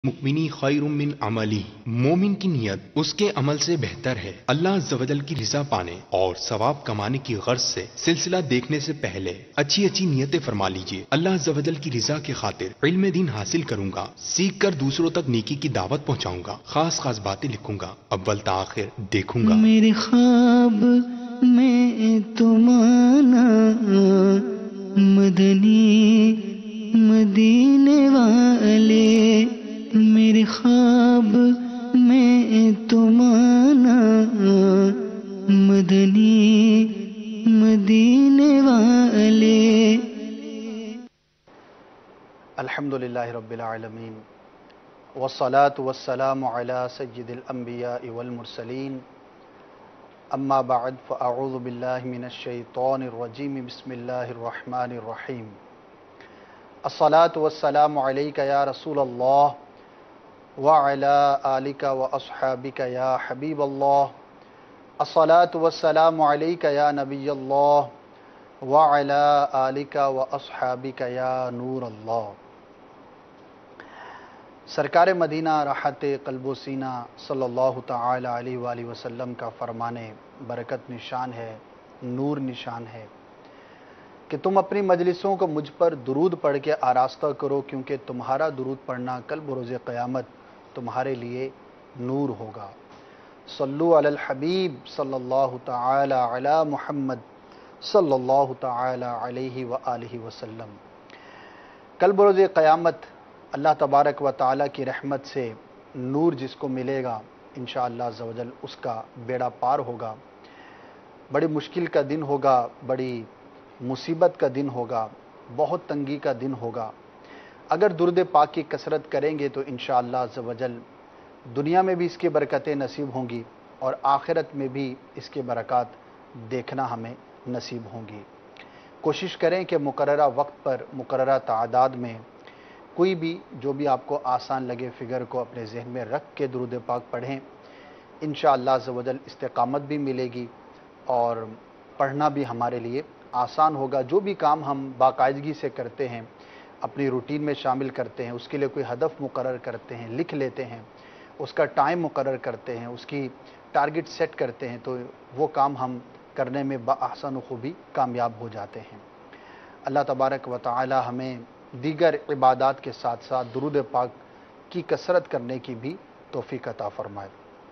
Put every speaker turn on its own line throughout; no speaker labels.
मुकमिनी खैरुम मिन अमली, मोमिन की नियत उसके अमल से बेहतर है। अल्लाह अज़्ज़ व जल की रिज़ा पाने और सवाब कमाने की गर्ज से सिलसिला देखने से पहले अच्छी अच्छी नियतें फरमा लीजिए। अल्लाह अज़्ज़ व जल की रिज़ा की खातिर इल्म दीन हासिल करूंगा, सीख कर दूसरों तक नेकी की दावत पहुंचाऊंगा, खास खास बातें लिखूंगा, अव्वल ता आखिर देखूंगा।
मेरे ख्वाब में तुमाना मदनी मदीने वाले, मेरे ख्वाब में तुमाना मदनी मदीने वाले।
अल्हम्दुलिल्लाहि रब्बिल आलमीन वस्सलातु वस्सलामु अला सय्यिदिल अंबिया वल मुरसलीन, अम्मा बअद फ़अऊज़ु बिल्लाहि मिनश शैतानिर रजीम, बिस्मिल्लाहिर रहमानिर रहीम। अस्सलातु वस्सलामु अलैका या रसूलल्लाह व अला आलिका व अस्हाबिका या हबीबल्लाह। अस्सलातु वस्सलामु अलैका या नबियल्लाह व अला आलिका व अस्हाबिका या नूरल्लाह। सरकार मदीना राहत क़ल्बो सीना सल्लल्लाहु तआला अलैहि वसल्लम का फरमाने बरकत निशान है, नूर निशान है कि तुम अपनी मजलिसों को मुझ पर दुरूद पढ़ के आरास्ता करो, क्योंकि तुम्हारा दुरूद पढ़ना कल बरोज़ क़यामत तुम्हारे लिए नूर होगा। सल्लु अलल हबीब सल्लल्लाहु तआला अला मुहम्मद सल्लल्लाहु तआला अलैहि व आलिहि वसल्लम। कल बरोज़ क़यामत अल्लाह तबारक व तआला की रहमत से नूर जिसको मिलेगा इंशाअल्लाह अज़्ज़ व जल उसका बेड़ा पार होगा। बड़ी मुश्किल का दिन होगा, बड़ी मुसीबत का दिन होगा, बहुत तंगी का दिन होगा। अगर दुरूद पाक की कसरत करेंगे तो इंशाअल्लाह अज़्ज़ व जल दुनिया में भी इसकी बरकतें नसीब होंगी और आखिरत में भी इसके बरक़ात देखना हमें नसीब होंगी। कोशिश करें कि मुकर्ररा वक्त पर मुकर्ररा तादाद में कोई भी जो भी आपको आसान लगे फ़िगर को अपने जहन में रख के दुरूद पाक पढ़ें। इंशाअल्लाह अज़्ज़ व जल इस्तिक़ामत भी मिलेगी और पढ़ना भी हमारे लिए आसान होगा। जो भी काम हम बाकायदगी से करते हैं, अपनी रूटीन में शामिल करते हैं, उसके लिए कोई हदफ मुकर्रर करते हैं, लिख लेते हैं, उसका टाइम मुकर्रर करते हैं, उसकी टारगेट सेट करते हैं, तो वो काम हम करने में बआहसन खूबी कामयाब हो जाते हैं। अल्लाह तबारक व तआला हमें दीगर इबादात के साथ साथ दुरूद पाक की कसरत करने की भी तौफीक अता फरमाए।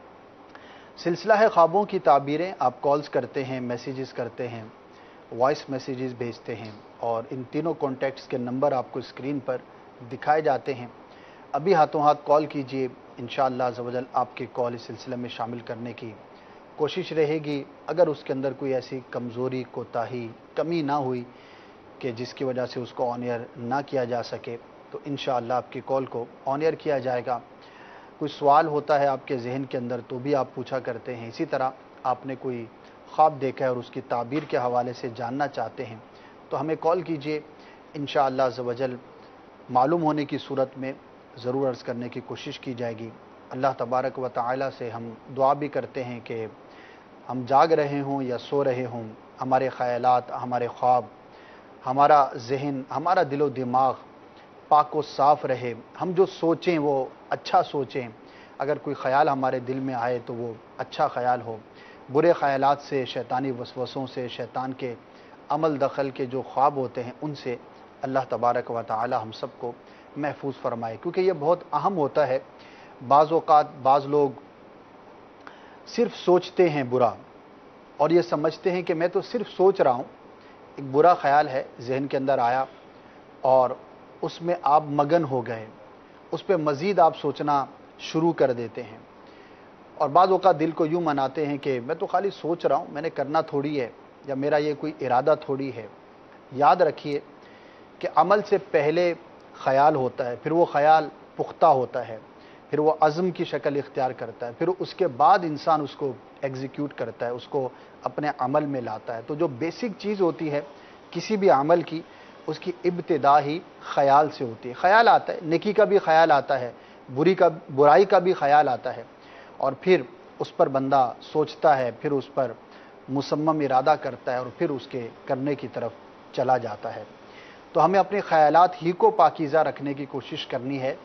सिलसिला है ख्वाबों की ताबीरें। आप कॉल्स करते हैं, मैसेजेस करते हैं, वॉइस मैसेजेस भेजते हैं और इन तीनों कॉन्टैक्ट्स के नंबर आपको स्क्रीन पर दिखाए जाते हैं। अभी हाथों हाथ कॉल कीजिए, इंशाअल्लाह अज़्ज़ व जल आपकी कॉल इस सिलसिले में शामिल करने की कोशिश रहेगी। अगर उसके अंदर कोई ऐसी कमज़ोरी, कोताही, कमी ना हुई कि जिसकी वजह से उसको ऑन एयर ना किया जा सके, तो इंशाअल्लाह आपकी कॉल को ऑन एयर किया जाएगा। कोई सवाल होता है आपके जहन के अंदर तो भी आप पूछा करते हैं। इसी तरह आपने कोई ख्वाब देखा है और उसकी ताबीर के हवाले से जानना चाहते हैं तो हमें कॉल कीजिए। इंशाअल्लाह अज़्ज़ व जल मालूम होने की सूरत में ज़रूर अर्ज़ करने की कोशिश की जाएगी। अल्लाह तबारक व तआला से हम दुआ भी करते हैं कि हम जाग रहे हों या सो रहे हों, हमारे ख़यालात, हमारे ख्वाब, हमारा जहन, हमारा दिलो दिमाग पाक व साफ़ रहे। हम जो सोचें वो अच्छा सोचें। अगर कोई ख़याल हमारे दिल में आए तो वो अच्छा ख़याल हो। बुरे ख़यालात से, शैतानी वसवसों से, शैतान के अमल दखल के जो ख्वाब होते हैं उनसे अल्लाह तबारक व तआला हम सबको महफूज फरमाए, क्योंकि ये बहुत अहम होता है। बाज़ औक़ात बाज़ लोग सिर्फ़ सोचते हैं बुरा और ये समझते हैं कि मैं तो सिर्फ़ सोच रहा हूँ। एक बुरा ख़याल है जहन के अंदर आया और उसमें आप मगन हो गए, उस पर मज़ीद आप सोचना शुरू कर देते हैं और बाद औक़ात दिल को यूँ मनाते हैं कि मैं तो खाली सोच रहा हूँ, मैंने करना थोड़ी है, या मेरा ये कोई इरादा थोड़ी है। याद रखिए कि अमल से पहले ख़याल होता है, फिर वो ख़याल पुख्ता होता है, फिर वो अज़्म की शक्ल इख्तियार करता है, फिर उसके बाद इंसान उसको एग्जीक्यूट करता है, उसको अपने अमल में लाता है। तो जो बेसिक चीज़ होती है किसी भी अमल की, उसकी इब्तिदा ही ख़याल से होती है। ख़याल आता है, नेकी का भी ख़याल आता है, बुराई का भी ख़याल आता है और फिर उस पर बंदा सोचता है, फिर उस पर मुसम्मम इरादा करता है और फिर उसके करने की तरफ चला जाता है। तो हमें अपने ख़यालात ही को पाकीज़ा रखने की कोशिश करनी है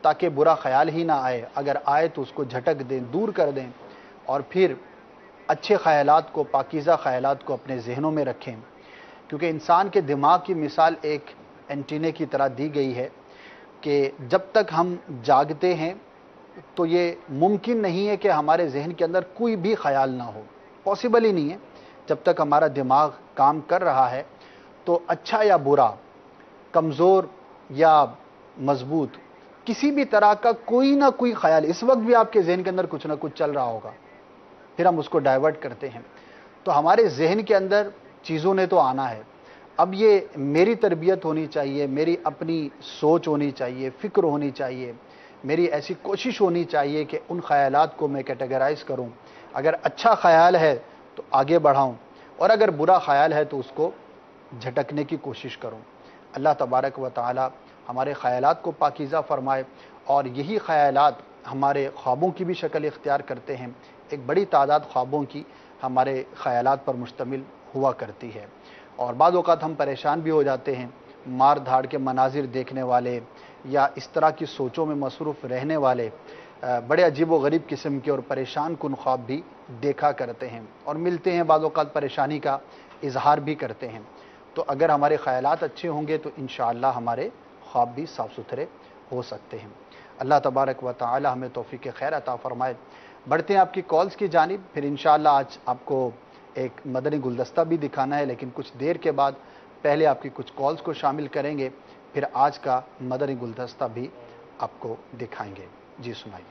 تاکہ برا خیال ہی نہ آئے، اگر آئے تو اس کو جھٹک دیں، دور کر دیں، اور پھر اچھے خیالات کو، پاکیزہ خیالات کو اپنے ذہنوں میں رکھیں، کیونکہ انسان کے دماغ کی مثال ایک اینٹینے کی طرح دی گئی ہے کہ جب تک ہم جاگتے ہیں تو یہ ممکن نہیں ہے کہ ہمارے ذہن کے اندر کوئی بھی خیال نہ ہو، پاسبل ہی نہیں ہے۔ جب تک ہمارا دماغ کام کر رہا ہے تو اچھا یا برا، کمزور یا مضبوط، کسی بھی طرح کا کوئی نہ کوئی خیال، اس وقت بھی آپ کے ذہن کے اندر کچھ نہ کچھ چل رہا ہوگا، پھر ہم اس کو ڈائیورٹ کرتے ہیں۔ تو ہمارے ذہن کے اندر چیزوں نے تو آنا ہے، اب یہ میری تربیت ہونی چاہیے، میری اپنی سوچ ہونی چاہیے، فکر ہونی چاہیے، میری ایسی کوشش ہونی چاہیے کہ ان خیالات کو میں کیٹیگرائز کروں، اگر اچھا خیال ہے تو آگے بڑھاؤں، اور اگر برا خیال ہے تو اس کو جھٹکنے کی کوشش کروں۔ اللہ تبارک و تعالی ہمارے خیالات کو پاکیزہ فرمائے، اور یہی خیالات ہمارے خوابوں کی بھی شکل اختیار کرتے ہیں۔ ایک بڑی تعداد خوابوں کی ہمارے خیالات پر مشتمل ہوا کرتی ہے، اور بعض اوقات ہم پریشان بھی ہو جاتے ہیں، مار دھاڑ کے مناظر دیکھنے والے یا اس طرح کی سوچوں میں مصروف رہنے والے بڑے عجیب و غریب قسم کے اور پریشان کن خواب بھی دیکھا کرتے ہیں، اور ملتے ہیں بعض اوقات پریشانی کا اظہار بھی کرتے ہیں۔ تو اگر ہمارے خیالات اچھے ہوں گے تو انشاءاللہ ہمارے خواب بھی صاف ستھرے ہو سکتے ہیں۔ اللہ تبارک و تعالی ہمیں توفیق خیر عطا فرمائے۔ بڑھتے ہیں آپ کی کالز کی جانب، پھر انشاءاللہ آج آپ کو ایک مدنی گلدستہ بھی دکھانا ہے، لیکن کچھ دیر کے بعد پہلے آپ کی کچھ کالز کو شامل کریں گے، پھر آج کا مدنی گلدستہ بھی آپ کو دکھائیں گے۔ جی سنائیے۔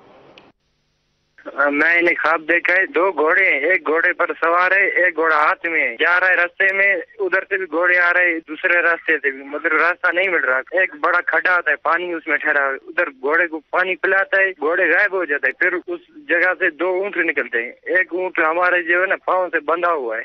میں نے خواب دیکھا ہے، دو گھوڑے ہیں، ایک گھوڑے پر سوار ہے، ایک گھوڑا ہاتھ میں جا رہا ہے راستے میں، ادھر سے بھی گھوڑے آ رہے ہیں، دوسرے راستے سے بھی، مگر راستہ نہیں مل رہا۔ ایک بڑا کھڈا ہوتا ہے، پانی اس میں ٹھہرا، ادھر گھوڑے کو پانی پلاتا ہے، گھوڑے غائب ہو جاتا ہے، پھر اس جگہ سے دو اونٹ نکلتے ہیں، ایک اونٹ ہمارے جو ہے نا پاؤں سے بندھا ہوا ہے۔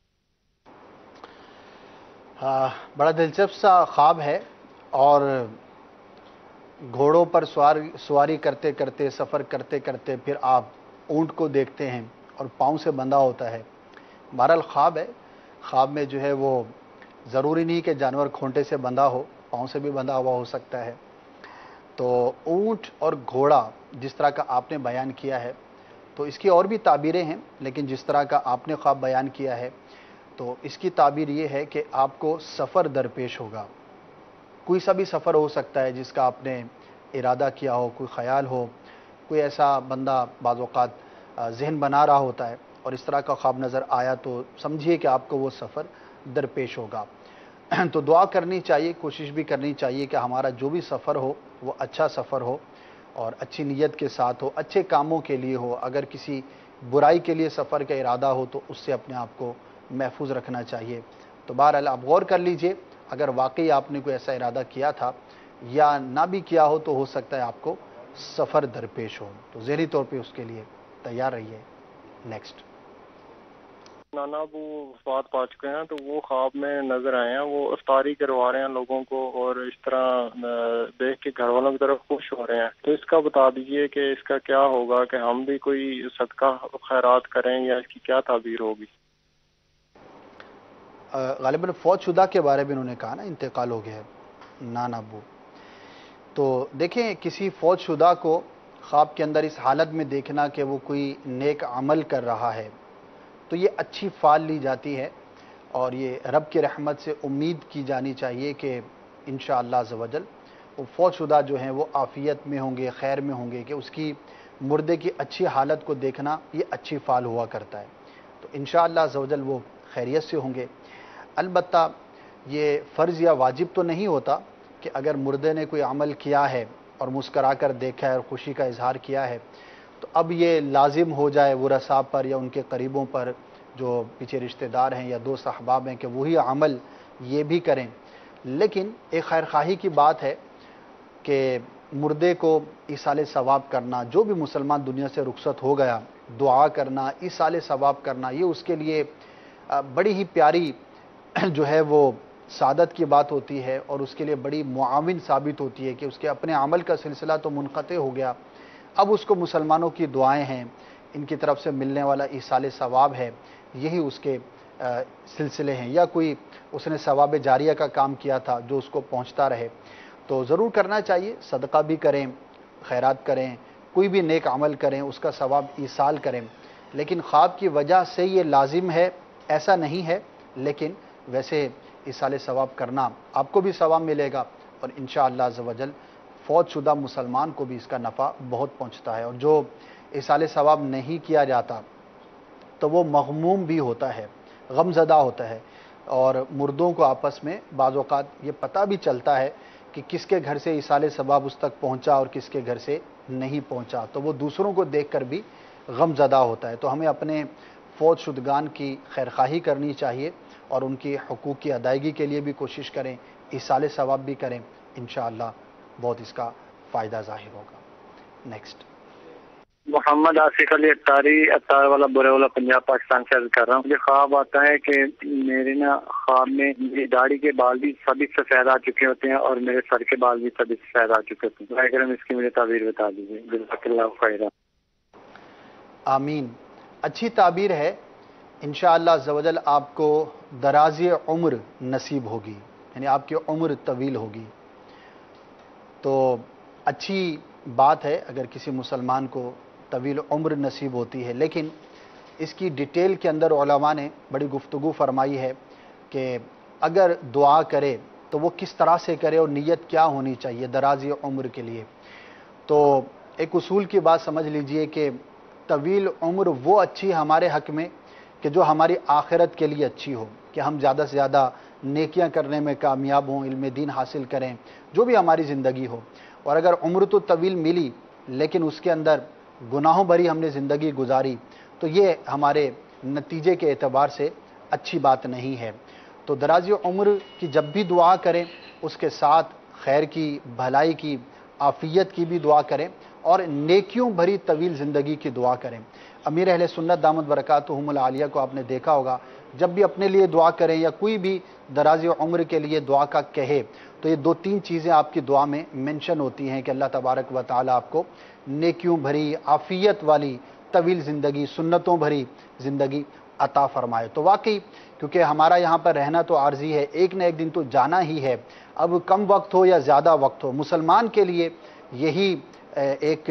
بڑا دلچسپ سا خواب ہے، اور گھوڑوں پر سواری کرتے کرتے، سفر کرتے کرتے پھر آپ اونٹ کو دیکھتے ہیں اور پاؤں سے بندھا ہوتا ہے۔ بہرحال خواب ہے، خواب میں جو ہے وہ ضروری نہیں کہ جانور کھونٹے سے بندھا ہو، پاؤں سے بھی بندھا ہوا ہو سکتا ہے۔ تو اونٹ اور گھوڑا جس طرح کا آپ نے بیان کیا ہے، تو اس کی اور بھی تعبیریں ہیں، لیکن جس طرح کا آپ نے خواب بیان کیا ہے تو اس کی تعبیر یہ ہے کہ آپ کو سفر درپیش ہوگا۔ کوئی سا بھی سفر ہو سکتا ہے جس کا آپ نے ارادہ کیا ہو، کوئی خیال ہو، کوئی ایسا بندہ بعض اوقات ذہن بنا رہا ہوتا ہے اور اس طرح کا خواب نظر آیا تو سمجھیے کہ آپ کو وہ سفر درپیش ہوگا۔ تو دعا کرنی چاہیے، کوشش بھی کرنی چاہیے کہ ہمارا جو بھی سفر ہو وہ اچھا سفر ہو اور اچھی نیت کے ساتھ ہو، اچھے کاموں کے لیے ہو۔ اگر کسی برائی کے لیے سفر کا ارادہ ہو تو اس سے اپنے آپ کو محفوظ رکھنا چاہیے۔ تو بہرحال آپ غور کر لیجئے، اگر واقعی آپ نے کوئی ایسا ارادہ کیا تھا یا نہ بھی کیا ہو تو ہو سکتا ہے آپ کو سفر درپیش ہو، تو ذہنی طور پہ اس کے لیے تیار رہیے۔ نیکسٹ۔
نانا ابو وفات پا چکے ہیں، تو وہ خواب میں نظر آئے ہیں، وہ افطاری کروا رہے ہیں لوگوں کو اور اس طرح دیکھ کے گھر والوں کی طرف خوش ہو رہے ہیں، تو اس کا بتا دیجئے کہ اس کا کیا ہوگا، کہ ہم بھی کوئی صدقہ خیرات کریں یا اس کی کیا تعبیر ہوگی؟
غالباً فوت شدہ کے بارے میں انہوں نے کہا نا، انتقال ہو گیا ہے نانا ابو۔ تو دیکھیں، کسی فوت شدہ کو خواب کے اندر اس حالت میں دیکھنا کہ وہ کوئی نیک عمل کر رہا ہے تو یہ اچھی فال لی جاتی ہے، اور یہ رب کی رحمت سے امید کی جانی چاہیے کہ انشاءاللہ عز و جل وہ فوت شدہ جو ہیں وہ عافیت میں ہوں گے، خیر میں ہوں گے، کہ اس کی مردے کی اچھی حالت کو دیکھنا یہ اچھی فال ہوا کرتا ہے، تو انشاءاللہ عز و جل وہ خیریت سے ہوں گے۔ البتہ یہ فرض یا واجب تو نہیں ہوتا کہ اگر مردے نے کوئی عمل کیا ہے اور مسکرا کر دیکھا ہے اور خوشی کا اظہار کیا ہے تو اب یہ لازم ہو جائے ورثاء پر یا ان کے قریبوں پر جو پیچھے رشتہ دار ہیں یا دوست احباب ہیں کہ وہی عمل یہ بھی کریں، لیکن ایک خیر خواہی کی بات ہے کہ مردے کو ایصال ثواب کرنا، جو بھی مسلمان دنیا سے رخصت ہو گیا دعا کرنا، ایصال ثواب کرنا، یہ اس کے لیے بڑی ہی پیاری جو ہے وہ سعادت کی بات ہوتی ہے، اور اس کے لیے بڑی معاون ثابت ہوتی ہے کہ اس کے اپنے عمل کا سلسلہ تو منقطع ہو گیا، اب اس کو مسلمانوں کی دعائیں ہیں، ان کی طرف سے ملنے والا ایصال ثواب ہے، یہی اس کے سلسلے ہیں، یا کوئی اس نے ثواب جاریہ کا کام کیا تھا جو اس کو پہنچتا رہے۔ تو ضرور کرنا چاہیے، صدقہ بھی کریں، خیرات کریں، کوئی بھی نیک عمل کریں، اس کا ثواب ایصال کریں، لیکن خواب کی وجہ سے یہ لازم ہے ایسا نہیں ہے، لیکن ویسے ایصال ثواب کرنا آپ کو بھی ثواب ملے گا، اور انشاءاللہ عز و جل فوت شدہ مسلمان کو بھی اس کا نفع بہت پہنچتا ہے۔ اور جو ایصال ثواب نہیں کیا جاتا تو وہ مغموم بھی ہوتا ہے، غم زدہ ہوتا ہے، اور مردوں کو آپس میں بعض اوقات یہ پتہ بھی چلتا ہے کہ کس کے گھر سے ایصال ثواب اس تک پہنچا اور کس کے گھر سے نہیں پہنچا، تو وہ دوسروں کو دیکھ کر بھی غم زدہ ہوتا ہے۔ تو ہمیں اپنے فوت شدگان کی خیرخواہی کرنی چاہیے اور ان کی حقوق کی ادائیگی کے لیے بھی کوشش کریں، ایصال ثواب بھی کریں، انشاءاللہ بہت اس کا فائدہ ظاہر ہوگا۔ نیکسٹ
محمد آصف علی اطار والا برے والا پنجاب پاکستان سے عرض کر رہا ہوں۔ مجھے خواب آتا ہے کہ میرے خواب میں میری داڑھی کے بال بھی سبھی سفید آ چکے ہوتے ہیں اور میرے سر کے بال بھی سبھی سفید آ چکے ہوتے ہیں۔ براہ کرم اس کی مجھے تعبیر بتا دیجیے، جزاک اللہ خیرا۔
آمین، اچھی تعبیر ہے، انشاءاللہ عز و جل آپ کو درازی عمر نصیب ہوگی، یعنی آپ کی عمر طویل ہوگی، تو اچھی بات ہے اگر کسی مسلمان کو طویل عمر نصیب ہوتی ہے، لیکن اس کی ڈیٹیل کے اندر علماء نے بڑی گفتگو فرمائی ہے کہ اگر دعا کرے تو وہ کس طرح سے کرے اور نیت کیا ہونی چاہیے درازی عمر کے لیے۔ تو ایک اصول کی بات سمجھ لیجئے کہ طویل عمر وہ اچھی ہمارے حق میں کہ جو ہماری آخرت کے لیے اچھی ہو، کہ ہم زیادہ سے زیادہ نیکیاں کرنے میں کامیاب ہوں، علم دین حاصل کریں، جو بھی ہماری زندگی ہو۔ اور اگر عمر تو طویل ملی لیکن اس کے اندر گناہوں بھری ہم نے زندگی گزاری تو یہ ہمارے نتیجے کے اعتبار سے اچھی بات نہیں ہے۔ تو درازی عمر کی جب بھی دعا کریں اس کے ساتھ خیر کی، بھلائی کی، عافیت کی بھی دعا کریں اور نیکیوں بھری طویل زندگی کی دعا کریں۔ امیر اہل سنت دامت برکاتہم العالیہ کو آپ نے دیکھا ہوگا، جب بھی اپنے لیے دعا کریں یا کوئی بھی درازی عمر کے لیے دعا کا کہے تو یہ دو تین چیزیں آپ کی دعا میں منشن ہوتی ہیں کہ اللہ تبارک و تعالیٰ آپ کو نیکیوں بھری، عافیت والی طویل زندگی، سنتوں بھری زندگی عطا فرمائے۔ تو واقعی کیونکہ ہمارا یہاں پر رہنا تو عارضی ہے، ایک نہ ایک دن تو جانا ہی ہے، اب کم وقت ہو یا زیادہ وقت ہو، مسلمان کے لیے یہی ایک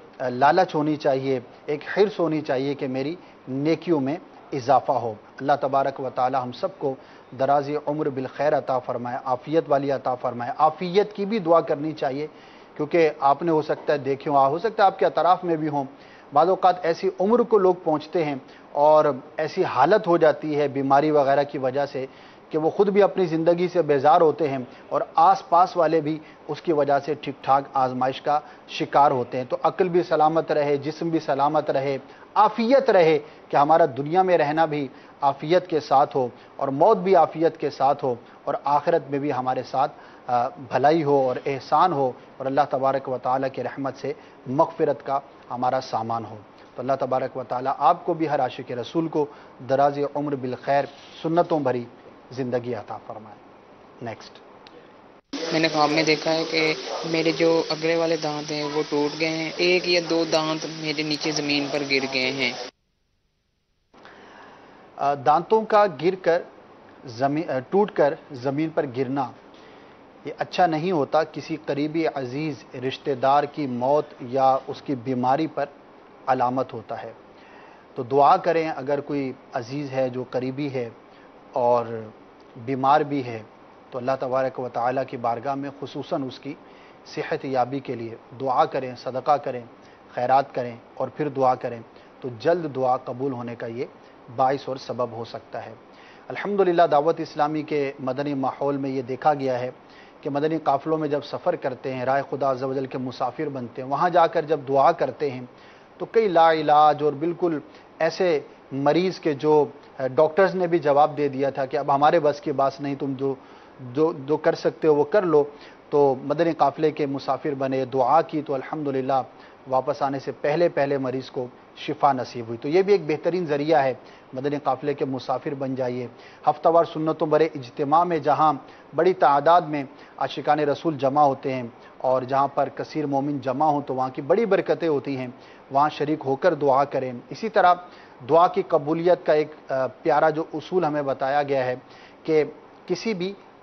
لالچ ہونی چاہیے، ایک حرص ہونی چاہیے کہ میری نیکیوں میں اضافہ ہو۔ اللہ تبارک و تعالی ہم سب کو درازی عمر بالخیر عطا فرمائے، عافیت والی عطا فرمائے۔ عافیت کی بھی دعا کرنی چاہیے کیونکہ آپ نے ہو سکتا ہے دیکھیں ہو سکتا ہے آپ کے اطراف میں بھی ہوں، بعض اوقات ایسی عمر کو لوگ پہنچتے ہیں اور ایسی حالت ہو جاتی ہے بیماری وغیرہ کی وجہ سے کہ وہ خود بھی اپنی زندگی سے بیزار ہوتے ہیں اور آس پاس والے بھی اس کی وجہ سے ٹھیک ٹھاک آزمائش کا شکار ہوتے ہیں۔ تو عقل بھی سلامت رہے، جسم بھی سلامت رہے، عافیت رہے کہ ہمارا دنیا میں رہنا بھی عافیت کے ساتھ ہو اور موت بھی عافیت کے ساتھ ہو اور آخرت میں بھی ہمارے ساتھ بھلائی ہو اور احسان ہو اور اللہ تبارک و تعالیٰ کی رحمت سے مغفرت کا ہمارا سامان ہو۔ تو اللہ تبارک و تعالیٰ آپ کو بھی، ہر عاشق رسول کو درازی عمر بالخیر، سنتوں بھری زندگی عطا فرمائے۔ نیکسٹ
میں نے خواب میں دیکھا ہے کہ میرے جو اگلے والے دانت ہیں وہ ٹوٹ گئے ہیں، ایک یا دو دانت میرے نیچے زمین پر گر گئے ہیں۔
دانتوں کا ٹوٹ کر زمین پر گرنا یہ اچھا نہیں ہوتا، کسی قریبی عزیز رشتہ دار کی موت یا اس کی بیماری پر علامت ہوتا ہے۔ تو دعا کریں اگر کوئی عزیز ہے جو قریبی ہے اور بیمار بھی ہے تو اللہ تبارک و تعالیٰ کی بارگاہ میں خصوصاً اس کی صحت یابی کے لیے دعا کریں، صدقہ کریں، خیرات کریں اور پھر دعا کریں تو جلد دعا قبول ہونے کا یہ باعث اور سبب ہو سکتا ہے۔ الحمدللہ دعوت اسلامی کے مدنی ماحول میں یہ دیکھا گیا ہے کہ مدنی قافلوں میں جب سفر کرتے ہیں، راہ خدا عز و جل کے مسافر بنتے ہیں، وہاں جا کر جب دعا کرتے ہیں تو کئی لا علاج اور بالکل ایسے مریض کے جو ڈاکٹرز نے بھی جواب دے دیا تھا کہ اب ہمارے بس کی بات نہیں، تم جو کر سکتے ہو وہ کر لو، تو مدنی قافلے کے مسافر بنے، دعا کی تو الحمدللہ واپس آنے سے پہلے مریض کو شفا نصیب ہوئی۔ تو یہ بھی ایک بہترین ذریعہ ہے، مدنی قافلے کے مسافر بن جائیے۔ ہفتہ وار سنتوں بھرے اجتماع میں جہاں بڑی تعداد میں عاشقان رسول جمع ہوتے ہیں اور جہاں پر کثیر مومن جمع ہوں تو وہاں کی بڑی برکتیں ہوتی ہیں، وہاں شریک ہو کر دعا کریں۔ اسی طرح دعا کی قبولیت کا ایک پیارا جو اصول ہمیں بتایا گیا ہے کہ کسی بھی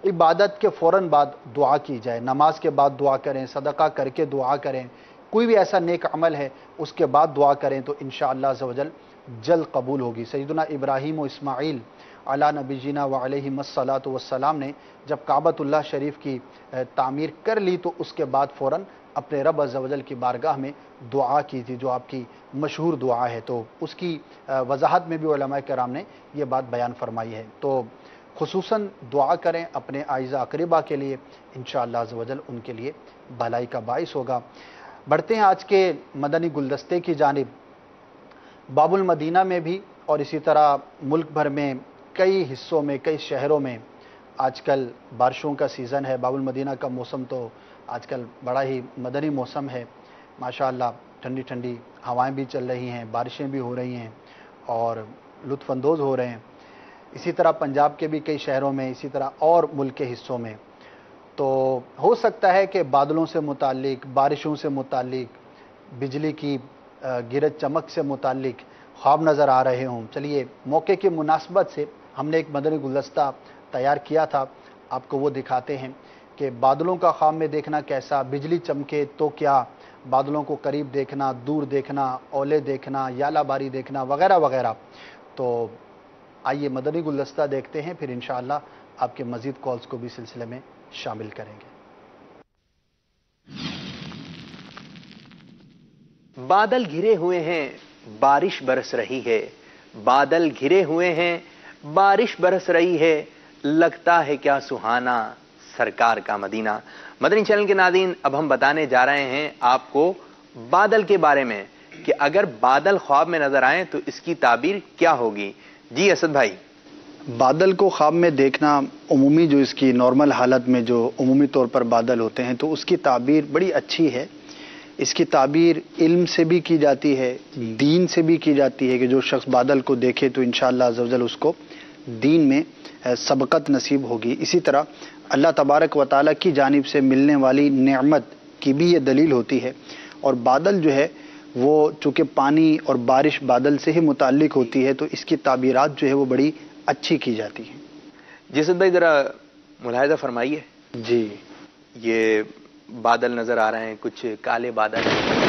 عبادت کے فوراً بعد دعا کی جائے، نماز کے بعد دعا کریں، صدقہ کر کے دعا کریں، کوئی بھی ایسا نیک عمل ہے اس کے بعد دعا کریں تو انشاءاللہ عز و جل جلد قبول ہوگی۔ سیدنا ابراہیم و اسماعیل علی نبینا و علیہم الصلاۃ والسلام نے جب کعبۃ اللہ شریف کی تعمیر کر لی تو اس کے بعد فوراً اپنے رب عز و جل کی بارگاہ میں دعا کی تھی، جو آپ کی مشہور دعا ہے، تو اس کی وضاحت میں بھی علماء کرام نے یہ بات بیان فرمائی ہے۔ تو خصوصاً دعا کریں اپنے اعزا اقربا کے لیے، انشاءاللہ عز و جل ان کے لیے بھلائی کا باعث ہوگا۔ بڑھتے ہیں آج کے مدنی گلدستے کی جانب۔ باب المدینہ میں بھی اور اسی طرح ملک بھر میں کئی حصوں میں، کئی شہروں میں آج کل بارشوں کا سیزن ہے۔ باب المدینہ کا موسم تو آج کل بڑا ہی مدنی موسم ہے، ماشاءاللہ ٹھنڈی ٹھنڈی ہوائیں بھی چل رہی ہیں، بارشیں بھی ہو رہی ہیں اور لطف اندوز ہو رہے ہیں۔ اسی طرح پنجاب کے بھی کئی شہروں میں، اسی طرح اور ملک کے حصوں میں، تو ہو سکتا ہے کہ بادلوں سے متعلق، بارشوں سے متعلق، بجلی کی گرج چمک سے متعلق خواب نظر آ رہے ہوں۔ چلیے موقع کی مناسبت سے ہم نے ایک مدنی گلدستہ تیار کیا تھا، آپ کو وہ دکھاتے ہیں کہ بادلوں کا خواب میں دیکھنا کیسا، بجلی چمکے تو کیا، بادلوں کو قریب دیکھنا، دور دیکھنا، اولے دیکھنا، یالہ باری دیکھنا وغیرہ وغیرہ۔ تو آئیے مدنی گلدستہ دیکھتے ہیں، پھر انشاءاللہ آپ کے مزید کالز کو بھی سلسلے میں شامل کریں گے۔
بادل گھرے ہوئے ہیں، بارش برس رہی ہے، بادل گھرے ہوئے ہیں، بارش برس رہی ہے، لگتا ہے کیا سہانا سرکار کا مدینہ۔ مدنی چینل کے ناظرین، اب ہم بتانے جا رہے ہیں آپ کو بادل کے بارے میں کہ اگر بادل خواب میں نظر آئیں تو اس کی تعبیر کیا ہوگی۔ جی اسد بھائی۔
بادل کو خواب میں دیکھنا، عمومی جو اس کی نارمل حالت میں جو عمومی طور پر بادل ہوتے ہیں تو اس کی تعبیر بڑی اچھی ہے۔ اس کی تعبیر علم سے بھی کی جاتی ہے، دین سے بھی کی جاتی ہے کہ جو شخص بادل کو دیکھے تو انشاءاللہ عز و جل اس کو دین میں سبقت نصیب ہوگی۔ اسی طرح اللہ تبارک و تعالیٰ کی جانب سے ملنے والی نعمت کی بھی یہ دلیل ہوتی ہے۔ اور بادل جو ہے وہ چونکہ پانی اور بارش بادل سے ہی متعلق ہوتی ہے تو اس کی تعبیرات جو ہے وہ بڑی اچھی کی جاتی ہیں۔
جی اسد بھائی ذرا ملاحظہ فرمائیے۔
جی
یہ بادل نظر آ رہے ہیں، کچھ کالے بادل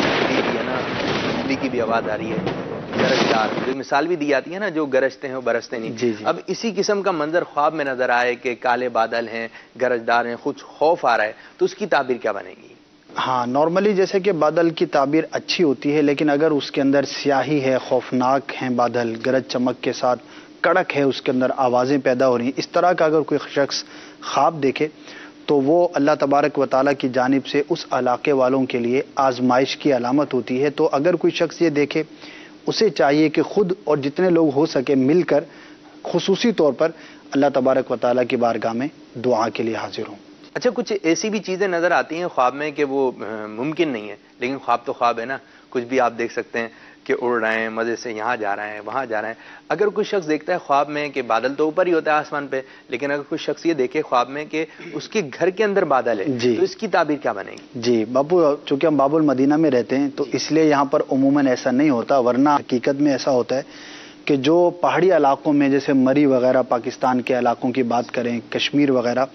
ہے نا، بجلی کی بھی آواز آ رہی ہے، گرجدار، جو مثال بھی دی جاتی ہے نا، جو گرجتے ہیں وہ برستے نہیں۔
جی۔
اب اسی قسم کا منظر خواب میں نظر آئے کہ کالے بادل ہیں، گرجدار ہیں، کچھ خوف آ رہا ہے، تو اس کی تعبیر کیا بنے گی؟
ہاں، نارملی جیسے کہ بادل کی تعبیر اچھی ہوتی ہے، لیکن اگر اس کے اندر سیاہی ہے، خوفناک ہیں بادل، گرج چمک کے ساتھ کڑک ہے، اس کے اندر آوازیں پیدا ہو رہی ہیں، اس طرح کا اگر کوئی شخص خواب دیکھے تو وہ اللہ تبارک و تعالیٰ کی جانب سے اس علاقے والوں کے لیے آزمائش کی علامت ہوتی ہے۔ تو اگر کوئی شخص یہ دیکھے، اسے چاہیے کہ خود اور جتنے لوگ ہو سکے مل کر خصوصی طور پر اللہ تبارک و تعالیٰ کی بارگاہ میں دعا کے لیے حاضر ہوں۔
اچھا، کچھ ایسی بھی چیزیں نظر آتی ہیں خواب میں کہ وہ ممکن نہیں ہے، لیکن خواب تو خواب ہے نا، کچھ بھی آپ دیکھ سکتے ہیں کہ اڑ رہے ہیں، مزے سے یہاں جا رہے ہیں، وہاں جا رہے ہیں۔ اگر کوئی شخص دیکھتا ہے خواب میں کہ بادل تو اوپر ہی ہوتا ہے آسمان پہ، لیکن اگر کوئی شخص یہ دیکھے خواب میں کہ اس کے گھر کے اندر بادل ہے،
جی،
تو اس کی تعبیر کیا بنے گی؟
جی باپو، چونکہ ہم باب المدینہ میں رہتے ہیں تو اس لیے یہاں پر عموماً ایسا نہیں ہوتا، ورنہ حقیقت میں ایسا ہوتا ہے کہ جو پہاڑی علاقوں میں جیسے مری وغیرہ، پاکستان کے علاقوں کی بات کریں، کشمیر وغیرہ،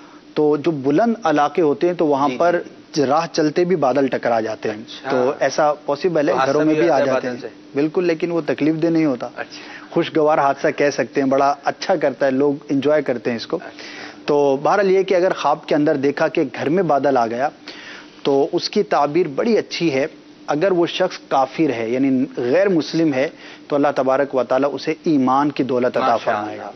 تو جو بلند علاقے ہوتے ہیں تو وہاں پر راہ چلتے بھی بادل ٹکرا جاتے ہیں، تو ایسا پاسبل ہے، گھروں میں بھی آ جاتے ہیں بالکل، لیکن وہ تکلیف دہ نہیں ہوتا، خوشگوار حادثہ کہہ سکتے ہیں، بڑا اچھا کرتا ہے، لوگ انجوائے کرتے ہیں اس کو۔ تو بہرحال یہ کہ اگر خواب کے اندر دیکھا کہ گھر میں بادل آ گیا تو اس کی تعبیر بڑی اچھی ہے۔ اگر وہ شخص کافر ہے یعنی غیر مسلم ہے تو اللہ تبارک و تعالیٰ اسے ایمان کی دولت عطا فرمائے گا۔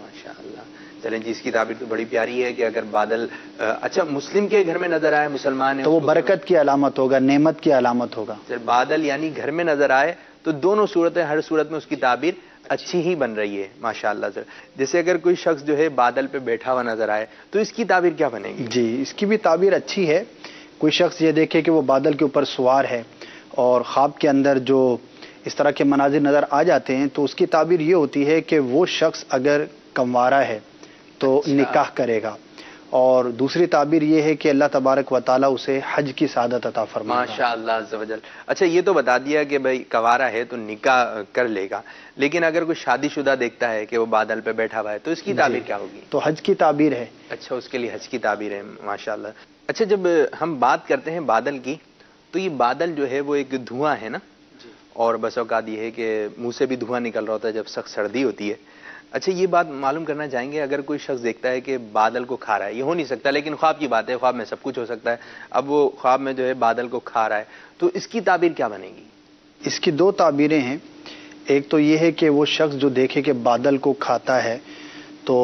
چلیں جی، اس کی تعبیر تو بڑی پیاری ہے کہ اگر بادل اچھا مسلم کے گھر میں نظر آئے، مسلمان ہے،
تو وہ برکت کی علامت ہوگا، نعمت کی علامت ہوگا۔
بادل یعنی گھر میں نظر آئے تو دونوں صورتیں، ہر صورت میں اس کی تعبیر اچھی ہی بن رہی ہے ماشاءاللہ سے۔ جیسے اگر کوئی شخص جو ہے بادل پہ بیٹھا ہوا نظر آئے تو اس کی تعبیر کیا بنے گی؟
جی، اس کی بھی تعبیر اچھی ہے۔ کوئی شخص یہ دیکھے کہ وہ بادل کے اوپر سوار ہے اور خواب کے اندر جو اس طرح کے مناظر نظر آ جاتے ہیں تو اس کی تعبیر یہ ہوتی ہے کہ وہ شخص اگر کنوارا ہے تو نکاح کرے گا، اور دوسری تعبیر یہ ہے کہ اللہ تبارک و تعالیٰ اسے حج کی سعادت عطا فرمائے گا۔
ماشاء اللہ عز و جل۔ اچھا یہ تو بتا دیا کہ بھائی کوارا ہے تو نکاح کر لے گا، لیکن اگر کوئی شادی شدہ دیکھتا ہے کہ وہ بادل پہ بیٹھا ہوا ہے تو اس کی تعبیر کیا ہوگی؟
تو حج کی تعبیر ہے۔
اچھا اس کے لیے حج کی تعبیر ہے، ماشاء اللہ۔ اچھا جب ہم بات کرتے ہیں بادل کی تو یہ بادل جو ہے وہ ایک دھواں ہے نا، اور بس اوقات یہ ہے کہ منہ سے بھی دھواں نکل رہا ہوتا ہے جب سخت سردی ہوتی ہے۔ اچھا یہ بات معلوم کرنا چاہیں گے، اگر کوئی شخص دیکھتا ہے کہ بادل کو کھا رہا ہے، یہ ہو نہیں سکتا لیکن خواب کی بات ہے، خواب میں سب کچھ ہو سکتا ہے، اب وہ خواب میں جو ہے بادل کو کھا رہا ہے تو اس کی تعبیر کیا بنے گی؟
اس کی دو تعبیریں ہیں، ایک تو یہ ہے کہ وہ شخص جو دیکھے کہ بادل کو کھاتا ہے تو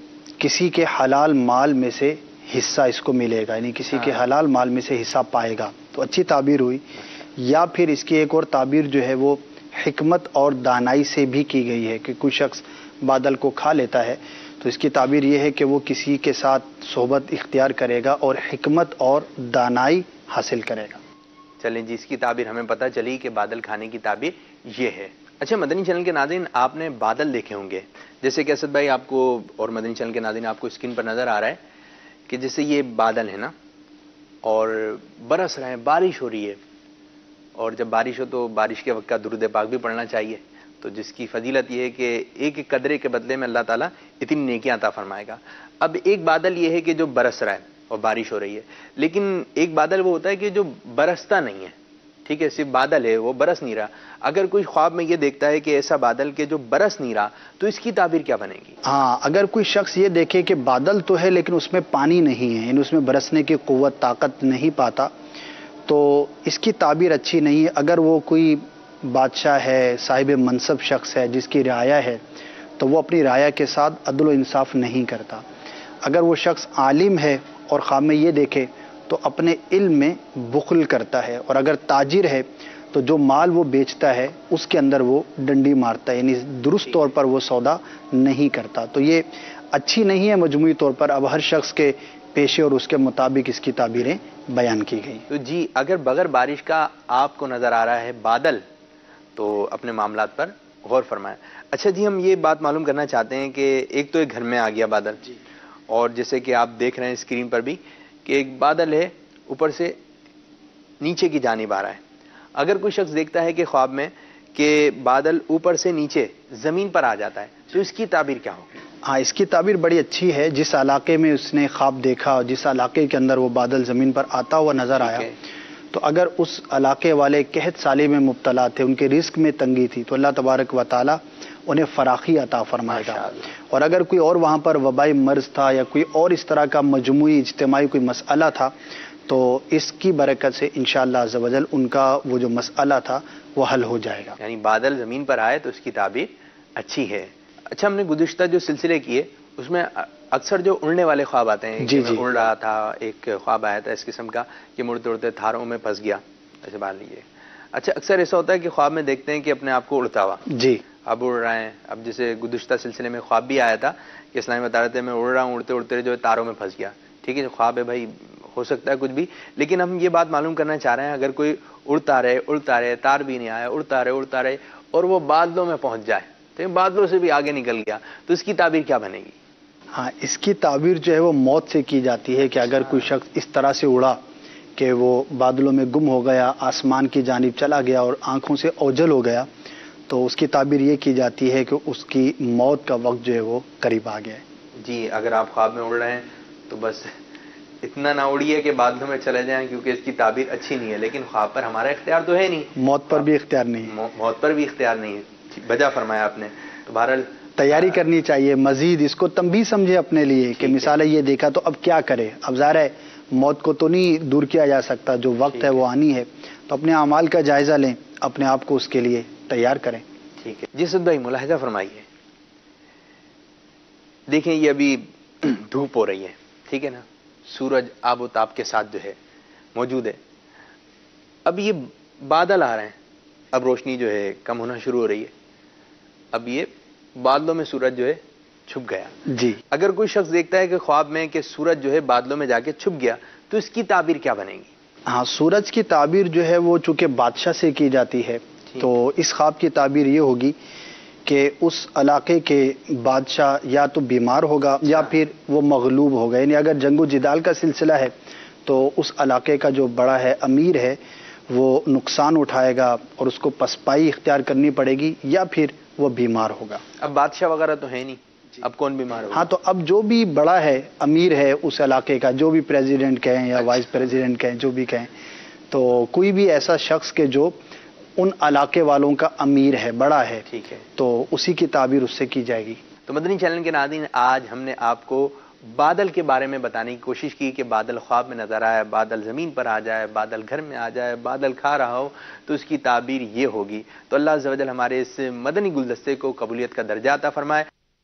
کسی کے حلال مال میں سے حصہ اس کو ملے گا، یعنی کسی کے حلال مال میں سے حصہ پائے گا، تو اچھی تعبیر ہوئی۔ یا پھر اس کی ایک اور تعبیر جو ہے وہ حکمت اور دانائی سے بھی کی گئی ہے کہ کوئی شخص بادل کو کھا لیتا ہے تو اس کی تعبیر یہ ہے کہ وہ کسی کے ساتھ صحبت اختیار کرے گا اور حکمت اور دانائی حاصل کرے گا۔
چلیں جی، اس کی تعبیر ہمیں پتہ چلی کہ بادل کھانے کی تعبیر یہ ہے۔ اچھا مدنی چینل کے ناظرین، آپ نے بادل دیکھے ہوں گے، جیسے کہ اسد بھائی آپ کو اور مدنی چینل کے ناظرین آپ کو اسکرین پر نظر آ رہا ہے کہ جیسے یہ بادل ہے نا اور برس رہے ہیں، بارش ہو رہی ہے، اور جب بارش ہو تو بارش کے وقت کا درود پاک بھی پڑھنا چاہیے، تو جس کی فضیلت یہ ہے کہ ایک ایک قطرے کے بدلے میں اللہ تعالیٰ اتنی نیکیاں عطا فرمائے گا۔ اب ایک بادل یہ ہے کہ جو برس رہا ہے اور بارش ہو رہی ہے، لیکن ایک بادل وہ ہوتا ہے کہ جو برستا نہیں ہے، ٹھیک ہے، صرف بادل ہے، وہ برس نہیں رہا۔ اگر کوئی خواب میں یہ دیکھتا ہے کہ ایسا بادل کہ جو برس نہیں رہا تو اس کی تعبیر کیا بنے گی؟
ہاں، اگر کوئی شخص یہ دیکھے کہ بادل تو ہے لیکن اس میں پانی نہیں ہے، یعنی اس میں برسنے کی قوت طاقت نہیں پاتا، تو اس کی تعبیر اچھی نہیں ہے۔ اگر وہ کوئی بادشاہ ہے، صاحب منصب شخص ہے، جس کی رعایا ہے، تو وہ اپنی رعایا کے ساتھ عدل و انصاف نہیں کرتا۔ اگر وہ شخص عالم ہے اور خواب میں یہ دیکھے تو اپنے علم میں بخل کرتا ہے، اور اگر تاجر ہے تو جو مال وہ بیچتا ہے اس کے اندر وہ ڈنڈی مارتا ہے، یعنی درست طور پر وہ سودا نہیں کرتا۔ تو یہ اچھی نہیں ہے مجموعی طور پر۔ اب ہر شخص کے پیشے اور اس کے مطابق اس کی تعبیریں بیان کی گئی۔
تو جی اگر بغیر بارش کا آپ کو نظر آ رہا ہے بادل تو اپنے معاملات پر غور فرمائیں۔ اچھا جی، ہم یہ بات معلوم کرنا چاہتے ہیں کہ ایک تو ایک گھر میں آ گیا بادل، اور جیسے کہ آپ دیکھ رہے ہیں اسکرین پر بھی کہ ایک بادل ہے اوپر سے نیچے کی جانب آ رہا ہے۔ اگر کوئی شخص دیکھتا ہے کہ خواب میں کہ بادل اوپر سے نیچے زمین پر آ جاتا ہے تو اس کی تعبیر کیا ہوگی؟
ہاں، اس کی تعبیر بڑی اچھی ہے۔ جس علاقے میں اس نے خواب دیکھا اور جس علاقے کے اندر وہ بادل زمین پر آتا ہوا نظر آیا، تو اگر اس علاقے والے قحط سالی میں مبتلا تھے، ان کے رزق میں تنگی تھی، تو اللہ تبارک و تعالیٰ انہیں فراخی عطا فرمائے گا۔ اور اگر کوئی اور وہاں پر وبائی مرض تھا یا کوئی اور اس طرح کا مجموعی اجتماعی کوئی مسئلہ تھا تو اس کی برکت سے انشاءاللہ عز و جل ان کا وہ جو مسئلہ تھا وہ حل ہو جائے گا۔
یعنی بادل زمین پر آئے تو اس کی تعبیر اچھی ہے۔ اچھا، ہم نے گزشتہ جو سلسلے کیے اس میں اکثر جو اڑنے والے خواب آتے ہیں،
جی
اڑ رہا تھا، ایک خواب آیا تھا اس قسم کا کہ مڑتے اڑتے تاروں میں پھنس گیا، ایسے مان لیجیے۔ اچھا اکثر ایسا ہوتا ہے کہ خواب میں دیکھتے ہیں کہ اپنے آپ کو اڑتا ہوا،
جی
اب اڑ رہے ہیں۔ اب جیسے گزشتہ سلسلے میں خواب بھی آیا تھا کہ اسلام بتا رہے تھے میں اڑ رہا ہوں، اڑتے اڑتے جو ہے تاروں میں پھنس گیا، ٹھیک ہے، جو خواب ہے بھائی ہو سکتا ہے کچھ بھی، لیکن ہم یہ بات معلوم کرنا چاہ رہے ہیں اگر کوئی اڑتا رہے تار بھی نہیں آیا، اڑتا رہے اور وہ بادلوں میں پہنچ جائے تو بادلوں سے بھی آگے نکل گیا تو اس کی تعبیر کیا بنے گی؟
ہاں، اس کی تعبیر جو ہے وہ موت سے کی جاتی ہے کہ اگر کوئی شخص اس طرح سے اڑا کہ وہ بادلوں میں گم ہو گیا، آسمان کی جانب چلا گیا اور آنکھوں سے اوجھل ہو گیا، تو اس کی تعبیر یہ کی جاتی ہے کہ اس کی موت کا وقت جو ہے وہ قریب آ گیا ہے۔
جی اگر آپ خواب میں اڑ رہے ہیں تو بس اتنا نہ اڑیے کہ بادلوں میں چلے جائیں، کیونکہ اس کی تعبیر اچھی نہیں ہے، لیکن خواب پر ہمارا اختیار تو ہے نہیں،
موت پر بھی اختیار نہیں ہے،
موت پر بھی اختیار نہیں ہے، بجا فرمایا آپ نے۔ تو بہرحال
تیاری کرنی چاہیے مزید، اس کو تنبیہ سمجھے اپنے لیے کہ مثال یہ دیکھا تو اب کیا کرے۔ اب ظاہر ہے موت کو تو نہیں دور کیا جا سکتا، جو وقت ہے وہ آنی ہے، تو اپنے اعمال کا جائزہ لیں، اپنے آپ کو اس کے لیے تیار کریں۔
ٹھیک ہے جی، سد بھائی ملاحظہ فرمائیے، دیکھیں یہ ابھی دھوپ ہو رہی ہے، ٹھیک ہے نا، سورج آب و تاب کے ساتھ جو ہے موجود ہے، اب یہ بادل آ رہے ہیں، اب روشنی جو ہے کم ہونا شروع ہو رہی ہے، اب یہ بادلوں میں سورج جو ہے چھپ گیا۔
جی
اگر کوئی شخص دیکھتا ہے کہ خواب میں کہ سورج جو ہے بادلوں میں جا کے چھپ گیا تو اس کی تعبیر کیا بنے گی؟
ہاں، سورج کی تعبیر جو ہے وہ چونکہ بادشاہ سے کی جاتی ہے، تو اس خواب کی تعبیر یہ ہوگی کہ اس علاقے کے بادشاہ یا تو بیمار ہوگا یا پھر وہ مغلوب ہوگا. یعنی اگر جنگ و جدال کا سلسلہ ہے تو اس علاقے کا جو بڑا ہے، امیر ہے، وہ نقصان اٹھائے گا اور اس کو پسپائی اختیار کرنی پڑے گی، یا پھر وہ بیمار ہوگا.
اب بادشاہ وغیرہ تو ہے نہیں، اب کون بیمار ہوگا؟
ہاں، تو اب جو بھی بڑا ہے، امیر ہے اس علاقے کا، جو بھی پریزیڈنٹ کہیں یا وائس پریزیڈنٹ کہیں، جو بھی کہیں، تو کوئی بھی ایسا شخص کہ جو ان علاقے والوں کا امیر ہے، بڑا ہے،
ٹھیک ہے،
تو اسی کی تعبیر اس سے کی جائے گی.
تو مدنی چینل کے ناظرین، آج ہم نے آپ کو بادل کے بارے میں بتانے کی کوشش کی کہ بادل خواب میں نظر آئے، بادل زمین پر آ جائے، بادل گھر میں آ جائے، بادل کھا رہا ہو تو اس کی تعبیر یہ ہوگی. تو اللہ عز و جل ہمارے اس مدنی گلدستے کو قبولیت کا درجہ عطا فرمائے.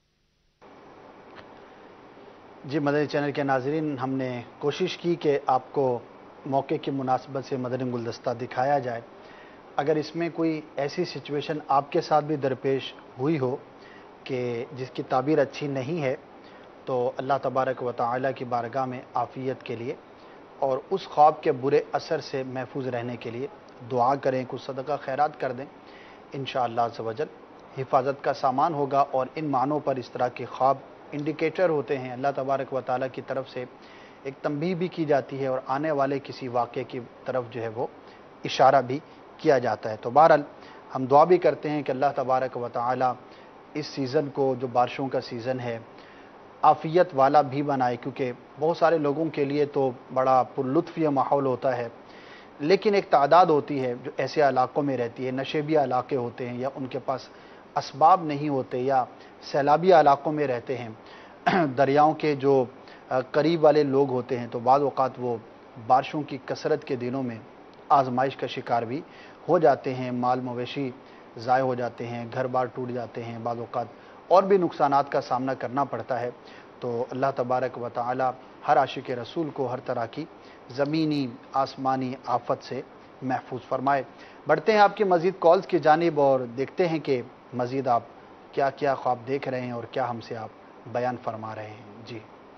جی، مدنی چینل کے ناظرین، ہم نے کوشش کی کہ آپ کو موقع کی مناسبت سے مدنی گلدستہ دکھایا جائے. اگر اس میں کوئی ایسی سچویشن آپ کے ساتھ بھی درپیش ہوئی ہو کہ جس کی تعبیر اچھی نہیں ہے، تو اللہ تبارک و تعالی کی بارگاہ میں عافیت کے لیے اور اس خواب کے برے اثر سے محفوظ رہنے کے لیے دعا کریں، کچھ صدقہ خیرات کر دیں. انشاءاللہ عز و جل حفاظت کا سامان ہوگا. اور ان معنوں پر اس طرح کے خواب انڈیکیٹر ہوتے ہیں، اللہ تبارک و تعالی کی طرف سے ایک تنبیہ بھی کی جاتی ہے اور آنے والے کسی واقعے کی طرف جو ہے وہ اشارہ بھی کیا جاتا ہے. تو بہرحال ہم دعا بھی کرتے ہیں کہ اللہ تبارک و تعالی اس سیزن کو، جو بارشوں کا سیزن ہے، عافیت والا بھی بنائے، کیونکہ بہت سارے لوگوں کے لیے تو بڑا پر لطف یہ ماحول ہوتا ہے، لیکن ایک تعداد ہوتی ہے جو ایسے علاقوں میں رہتی ہے، نشیبی علاقے ہوتے ہیں، یا ان کے پاس اسباب نہیں ہوتے، یا سیلابی علاقوں میں رہتے ہیں، دریاؤں کے جو قریب والے لوگ ہوتے ہیں، تو بعض اوقات وہ بارشوں کی کثرت کے دنوں میں آزمائش کا شکار بھی ہو جاتے ہیں، مال مویشی ضائع ہو جاتے ہیں، گھر بار ٹوٹ جاتے ہیں، بعض اوقات اور بھی نقصانات کا سامنا کرنا پڑتا ہے. تو اللہ تبارک و تعالی ہر عاشق رسول کو ہر طرح کی زمینی آسمانی آفت سے محفوظ فرمائے. بڑھتے ہیں آپ کی مزید کالز کی جانب اور دیکھتے ہیں کہ مزید آپ کیا کیا خواب دیکھ رہے ہیں اور کیا ہم سے آپ بیان فرما رہے ہیں. جی،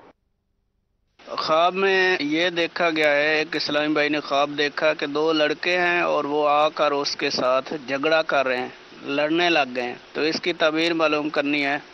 خواب میں یہ دیکھا گیا ہے، ایک اسلامی بھائی نے خواب دیکھا کہ دو لڑکے ہیں اور وہ آ کر اس کے ساتھ جھگڑا کر رہے ہیں، لڑنے لگ گئے ہیں. تو اس کی تعبیر معلوم کرنی ہے.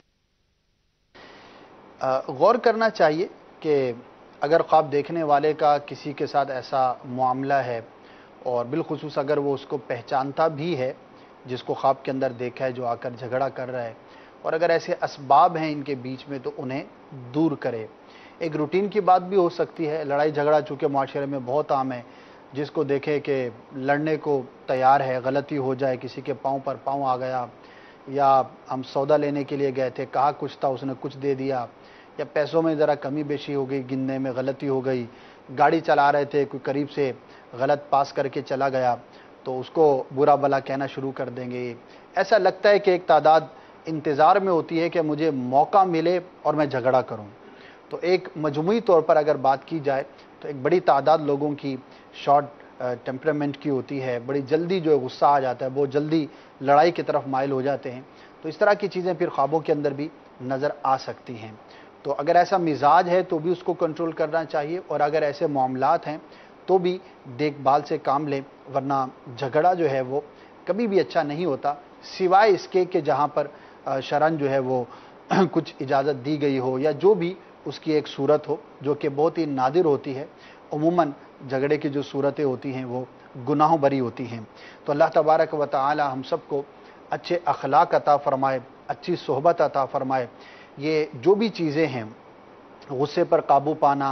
غور کرنا چاہیے کہ اگر خواب دیکھنے والے کا کسی کے ساتھ ایسا معاملہ ہے، اور بالخصوص اگر وہ اس کو پہچانتا بھی ہے جس کو خواب کے اندر دیکھا ہے، جو آ کر جھگڑا کر رہا ہے، اور اگر ایسے اسباب ہیں ان کے بیچ میں، تو انہیں دور کرے. ایک روٹین کی بات بھی ہو سکتی ہے. لڑائی جھگڑا چونکہ معاشرے میں بہت عام ہے، جس کو دیکھے کہ لڑنے کو تیار ہے، غلطی ہو جائے، کسی کے پاؤں پر پاؤں آ گیا، یا ہم سودا لینے کے لیے گئے تھے، کہا کچھ تھا، اس نے کچھ دے دیا، یا پیسوں میں ذرا کمی بیشی ہو گئی، گننے میں غلطی ہو گئی، گاڑی چلا رہے تھے، کوئی قریب سے غلط پاس کر کے چلا گیا، تو اس کو برا بلا کہنا شروع کر دیں گے. ایسا لگتا ہے کہ ایک تعداد انتظار میں ہوتی ہے کہ مجھے موقع ملے اور میں جھگڑا کروں. تو ایک مجموعی طور پر اگر بات کی جائے تو ایک بڑی تعداد لوگوں کی شارٹ ٹیمپرامنٹ کی ہوتی ہے، بڑی جلدی جو غصہ آ جاتا ہے، بہت جلدی لڑائی کی طرف مائل ہو جاتے ہیں. تو اس طرح کی چیزیں پھر خوابوں کے اندر بھی نظر آ سکتی ہیں. تو اگر ایسا مزاج ہے تو بھی اس کو کنٹرول کرنا چاہیے، اور اگر ایسے معاملات ہیں تو بھی دیکھ بھال سے کام لیں، ورنہ جھگڑا جو ہے وہ کبھی بھی اچھا نہیں ہوتا، سوائے اس کے کہ جہاں پر شرعاً جو ہے وہ کچھ اجازت دی گئی ہو، یا جو بھی اس کی ایک صورت ہو جو کہ بہت ہی نادر ہوتی ہے. عموماً جھگڑے کی جو صورتیں ہوتی ہیں وہ گناہوں بری ہوتی ہیں. تو اللہ تبارک و تعالی ہم سب کو اچھے اخلاق عطا فرمائے، اچھی صحبت عطا فرمائے. یہ جو بھی چیزیں ہیں، غصے پر قابو پانا،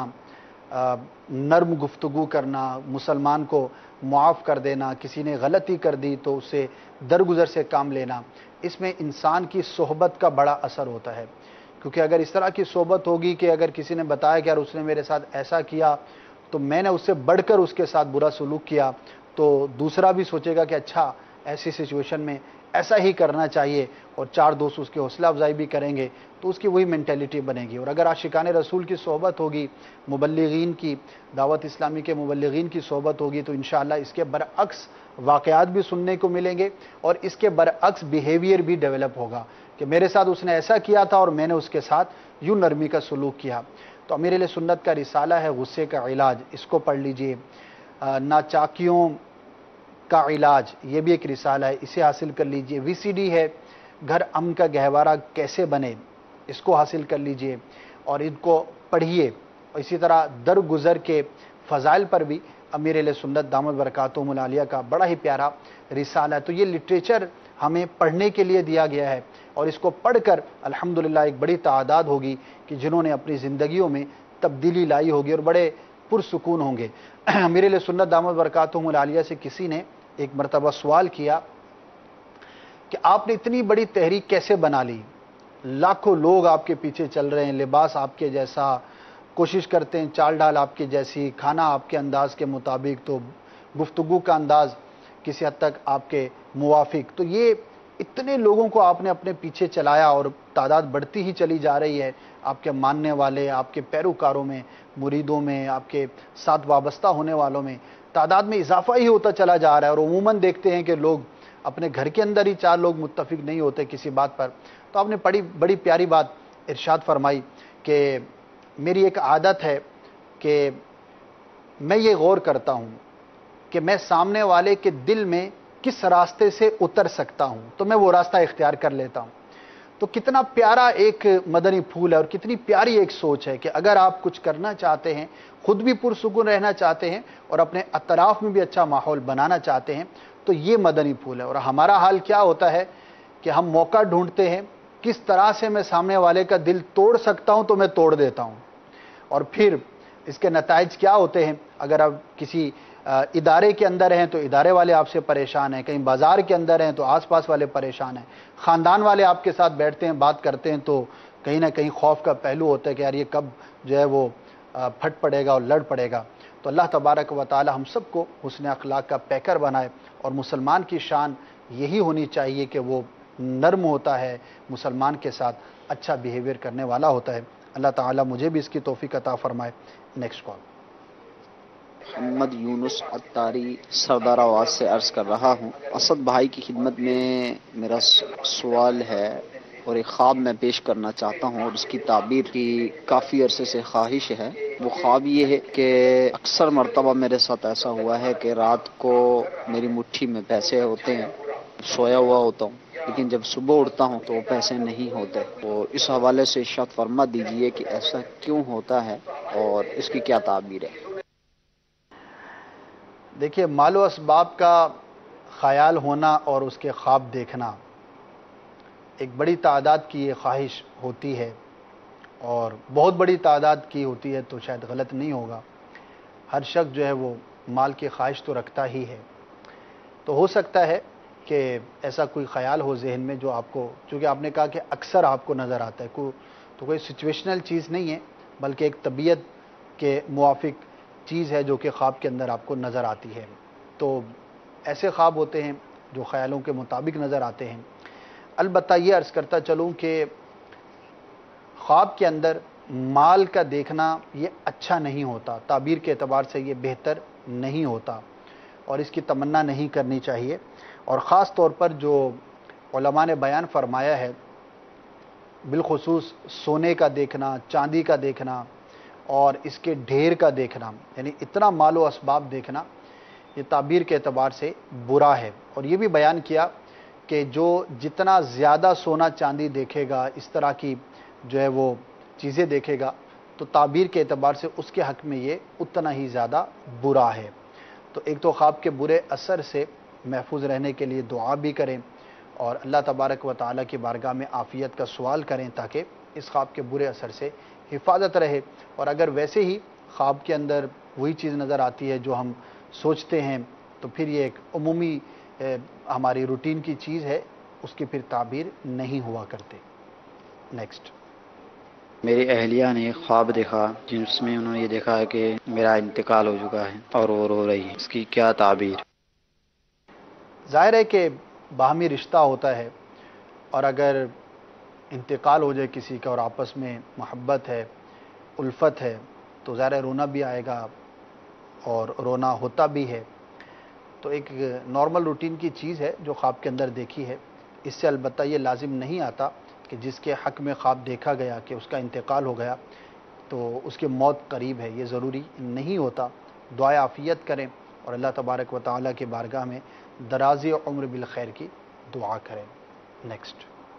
نرم گفتگو کرنا، مسلمان کو معاف کر دینا، کسی نے غلطی کر دی تو اسے درگزر سے کام لینا، اس میں انسان کی صحبت کا بڑا اثر ہوتا ہے. کیونکہ اگر اس طرح کی صحبت ہوگی کہ اگر کسی نے بتایا کہ یار اس نے میرے ساتھ ایسا کیا تو میں نے اس سے بڑھ کر اس کے ساتھ برا سلوک کیا، تو دوسرا بھی سوچے گا کہ اچھا ایسی سچویشن میں ایسا ہی کرنا چاہیے، اور چار دوست اس کی حوصلہ افزائی بھی کریں گے، تو اس کی وہی مینٹیلٹی بنے گی. اور اگر عاشقان رسول کی صحبت ہوگی، مبلغین کی، دعوت اسلامی کے مبلغین کی صحبت ہوگی، تو انشاءاللہ اس کے برعکس واقعات بھی سننے کو ملیں گے، اور اس کے برعکس بیہیویئر بھی ڈیولپ ہوگا کہ میرے ساتھ اس نے ایسا کیا تھا اور میں نے اس کے ساتھ یوں نرمی کا سلوک کیا. تو امیر اہل سنت کا رسالہ ہے غصے کا علاج، اس کو پڑھ لیجئے. ناچاکیوں کا علاج، یہ بھی ایک رسالہ ہے، اسے حاصل کر لیجئے. VCD ہے گھر امن کا گہوارہ کیسے بنے اس کو حاصل کر لیجئے اور ان کو پڑھیے. اسی طرح درگزر کے فضائل پر بھی امیر اہل سنت دامت برکاتہم العالیہ کا بڑا ہی پیارا رسالہ ہے. تو یہ لٹریچر ہمیں پڑھنے کے لیے دیا گیا ہے اور اس کو پڑھ کر الحمدللہ ایک بڑی تعداد ہوگی کہ جنہوں نے اپنی زندگیوں میں تبدیلی لائی ہوگی اور بڑے پرسکون ہوں گے. امیر اہل سنت دامت برکاتہم العالیہ سے کسی نے ایک مرتبہ سوال کیا کہ آپ نے اتنی بڑی تحریک کیسے بنا لی؟ لاکھوں لوگ آپ کے پیچھے چل رہے ہیں، لباس آپ کے جیسا، کوشش کرتے ہیں چال ڈال آپ کے جیسی، کھانا آپ کے انداز کے مطابق، تو گفتگو کا انداز کسی حد تک آپ کے موافق. تو یہ اتنے لوگوں کو آپ نے اپنے پیچھے چلایا اور تعداد بڑھتی ہی چلی جا رہی ہے. آپ کے ماننے والے، آپ کے پیروکاروں میں، مریدوں میں، آپ کے ساتھ وابستہ ہونے والوں میں تعداد میں اضافہ ہی ہوتا چلا جا رہا ہے. اور عموماً دیکھتے ہیں کہ لوگ اپنے گھر کے اندر ہی 4 لوگ متفق نہیں ہوتے کسی بات پر. تو آپ نے بڑی پیاری بات ارشاد فرمائی کہ میری ایک عادت ہے کہ میں یہ غور کرتا ہوں کہ میں سامنے والے کے دل میں کس راستے سے اتر سکتا ہوں تو میں وہ راستہ اختیار کر لیتا ہوں. تو کتنا پیارا ایک مدنی پھول ہے اور کتنی پیاری ایک سوچ ہے کہ اگر آپ کچھ کرنا چاہتے ہیں، خود بھی پرسکون رہنا چاہتے ہیں اور اپنے اطراف میں بھی اچھا ماحول بنانا چاہتے ہیں تو یہ مدنی پھول ہے. اور ہمارا حال کیا ہوتا ہے کہ ہم موقع ڈھونڈتے ہیں کس طرح سے میں سامنے والے کا دل توڑ سکتا ہوں تو میں توڑ دیتا ہوں. اور پھر اس کے نتائج کیا ہوتے ہیں؟ اگر آپ کسی ادارے کے اندر ہیں تو ادارے والے آپ سے پریشان ہیں، کہیں بازار کے اندر ہیں تو آس پاس والے پریشان ہیں، خاندان والے آپ کے ساتھ بیٹھتے ہیں بات کرتے ہیں تو کہیں نہ کہیں خوف کا پہلو ہوتا ہے کہ یار یہ کب جو ہے وہ پھٹ پڑے گا اور لڑ پڑے گا. تو اللہ تبارک و تعالی ہم سب کو حسن اخلاق کا پیکر بنائے. اور مسلمان کی شان یہی ہونی چاہیے کہ وہ نرم ہوتا ہے، مسلمان کے ساتھ اچھا بیہیویئر کرنے والا ہوتا ہے. اللہ تعالیٰ مجھے بھی اس کی توفیق عطا فرمائے. Next call.
محمد یونس عطاری سردار آواز سے عرض کر رہا ہوں. اسد بھائی کی خدمت میں میرا سوال ہے اور ایک خواب میں پیش کرنا چاہتا ہوں اور اس کی تعبیر کی کافی عرصے سے خواہش ہے. وہ خواب یہ ہے کہ اکثر مرتبہ میرے ساتھ ایسا ہوا ہے کہ رات کو میری مٹھی میں پیسے ہوتے ہیں، سویا ہوا ہوتا ہوں، لیکن جب صبح اٹھتا ہوں تو وہ پیسے نہیں ہوتے. اور اس حوالے سے ارشاد فرما دیجئے کہ ایسا کیوں ہوتا ہے اور اس کی کیا تعبیر ہے.
دیکھیے، مال و اسباب کا خیال ہونا اور اس کے خواب دیکھنا ایک بڑی تعداد کی یہ خواہش ہوتی ہے اور بہت بڑی تعداد کی ہوتی ہے تو شاید غلط نہیں ہوگا. ہر شخص جو ہے وہ مال کی خواہش تو رکھتا ہی ہے. تو ہو سکتا ہے کہ ایسا کوئی خیال ہو ذہن میں جو آپ کو، چونکہ آپ نے کہا کہ اکثر آپ کو نظر آتا ہے، تو کوئی سچویشنل چیز نہیں ہے بلکہ ایک طبیعت کے موافق چیز ہے جو کہ خواب کے اندر آپ کو نظر آتی ہے. تو ایسے خواب ہوتے ہیں جو خیالوں کے مطابق نظر آتے ہیں. البتہ یہ عرض کرتا چلوں کہ خواب کے اندر مال کا دیکھنا یہ اچھا نہیں ہوتا، تعبیر کے اعتبار سے یہ بہتر نہیں ہوتا اور اس کی تمنا نہیں کرنی چاہیے. اور خاص طور پر جو علماء نے بیان فرمایا ہے، بالخصوص سونے کا دیکھنا، چاندی کا دیکھنا اور اس کے ڈھیر کا دیکھنا، یعنی اتنا مال و اسباب دیکھنا، یہ تعبیر کے اعتبار سے برا ہے. اور یہ بھی بیان کیا کہ جو جتنا زیادہ سونا چاندی دیکھے گا، اس طرح کی جو ہے وہ چیزیں دیکھے گا، تو تعبیر کے اعتبار سے اس کے حق میں یہ اتنا ہی زیادہ برا ہے. تو ایک تو خواب کے برے اثر سے محفوظ رہنے کے لیے دعا بھی کریں اور اللہ تبارک و تعالیٰ کی بارگاہ میں عافیت کا سوال کریں تاکہ اس خواب کے برے اثر سے حفاظت رہے. اور اگر ویسے ہی خواب کے اندر وہی چیز نظر آتی ہے جو ہم سوچتے ہیں تو پھر یہ ایک عمومی ہماری روٹین کی چیز ہے، اس کی پھر تعبیر نہیں ہوا کرتے. نیکسٹ.
میری اہلیہ نے ایک خواب دیکھا جس میں انہوں نے یہ دیکھا ہے کہ میرا انتقال ہو چکا ہے اور وہ رو رہی ہے. اس کی کیا تعبیر؟
ظاہر ہے کہ باہمی رشتہ ہوتا ہے اور اگر انتقال ہو جائے کسی کا اور آپس میں محبت ہے، الفت ہے، تو ظاہر ہے رونا بھی آئے گا اور رونا ہوتا بھی ہے. تو ایک نارمل روٹین کی چیز ہے جو خواب کے اندر دیکھی ہے. اس سے البتہ یہ لازم نہیں آتا کہ جس کے حق میں خواب دیکھا گیا کہ اس کا انتقال ہو گیا تو اس کی موت قریب ہے، یہ ضروری نہیں ہوتا. دعائے عافیت کریں اور اللہ تبارک و تعالیٰ کی بارگاہ میں دراز عمر بالخیر کی دعا کریں. نیکسٹ.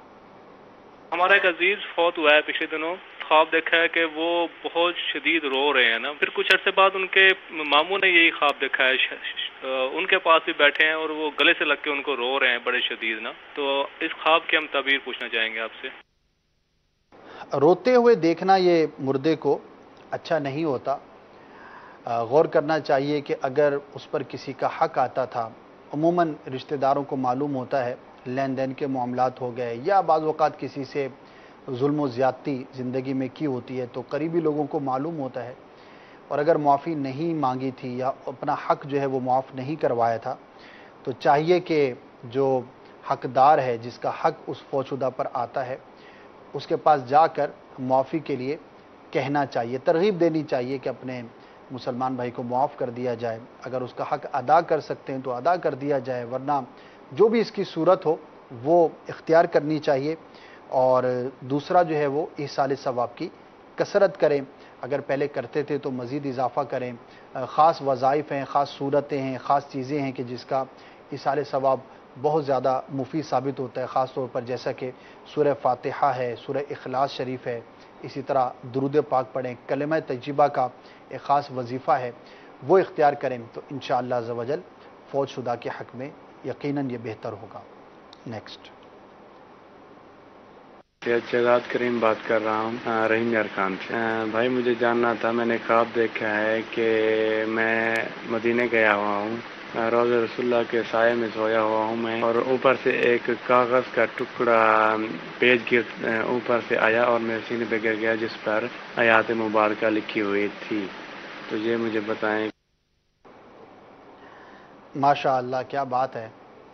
ہمارا ایک عزیز فوت ہوا ہے پچھلے دنوں، خواب دیکھا ہے کہ وہ بہت شدید رو رہے ہیں نا، پھر کچھ عرصے بعد ان کے ماموں نے یہی خواب دیکھا ہے، ان کے پاس بھی بیٹھے ہیں اور وہ گلے سے لگ کے ان کو رو رہے ہیں بڑے شدید نا، تو اس خواب کی ہم تعبیر پوچھنا چاہیں گے آپ سے۔
روتے ہوئے دیکھنا یہ مردے کو اچھا نہیں ہوتا، غور کرنا چاہیے کہ اگر اس پر کسی کا حق آتا تھا، عموماً رشتہ داروں کو معلوم ہوتا ہے، لین دین کے معاملات ہو گئے یا بعض اوقات کسی سے ظلم و زیادتی زندگی میں کی ہوتی ہے تو قریبی لوگوں کو معلوم ہوتا ہے، اور اگر معافی نہیں مانگی تھی یا اپنا حق جو ہے وہ معاف نہیں کروایا تھا تو چاہیے کہ جو حقدار ہے، جس کا حق اس فوت شدہ پر آتا ہے، اس کے پاس جا کر معافی کے لیے کہنا چاہیے، ترغیب دینی چاہیے کہ اپنے مسلمان بھائی کو معاف کر دیا جائے، اگر اس کا حق ادا کر سکتے ہیں تو ادا کر دیا جائے، ورنہ جو بھی اس کی صورت ہو وہ اختیار کرنی چاہیے، اور دوسرا جو ہے وہ ایصال ثواب کی کثرت کریں، اگر پہلے کرتے تھے تو مزید اضافہ کریں، خاص وظائف ہیں، خاص صورتیں ہیں، خاص چیزیں ہیں کہ جس کا ایصال ثواب بہت زیادہ مفید ثابت ہوتا ہے، خاص طور پر جیسا کہ سورہ فاتحہ ہے، سورہ اخلاص شریف ہے، اسی طرح درود پاک پڑھیں، کلمہ طیبہ کا ایک خاص وظیفہ ہے، وہ اختیار کریں تو انشاءاللہ عز و جل فوت شدہ کے حق میں یقیناً یہ بہتر ہوگا۔ نیکسٹ
جگات کریم بات کر رہا ہوں رحیم یارخان سے۔ بھائی مجھے جاننا تھا، میں نے خواب دیکھا ہے کہ میں مدینے گیا ہوا ہوں، روضہ رسول اللہ کے سائے میں سویا ہوا ہوں میں، اور اوپر سے ایک کاغذ کا ٹکڑا پیج گر اوپر سے آیا اور میرے سینے پہ گر گیا، جس پر آیات مبارکہ لکھی ہوئی تھی، تو یہ مجھے بتائیں۔
ماشاء اللہ، کیا بات ہے،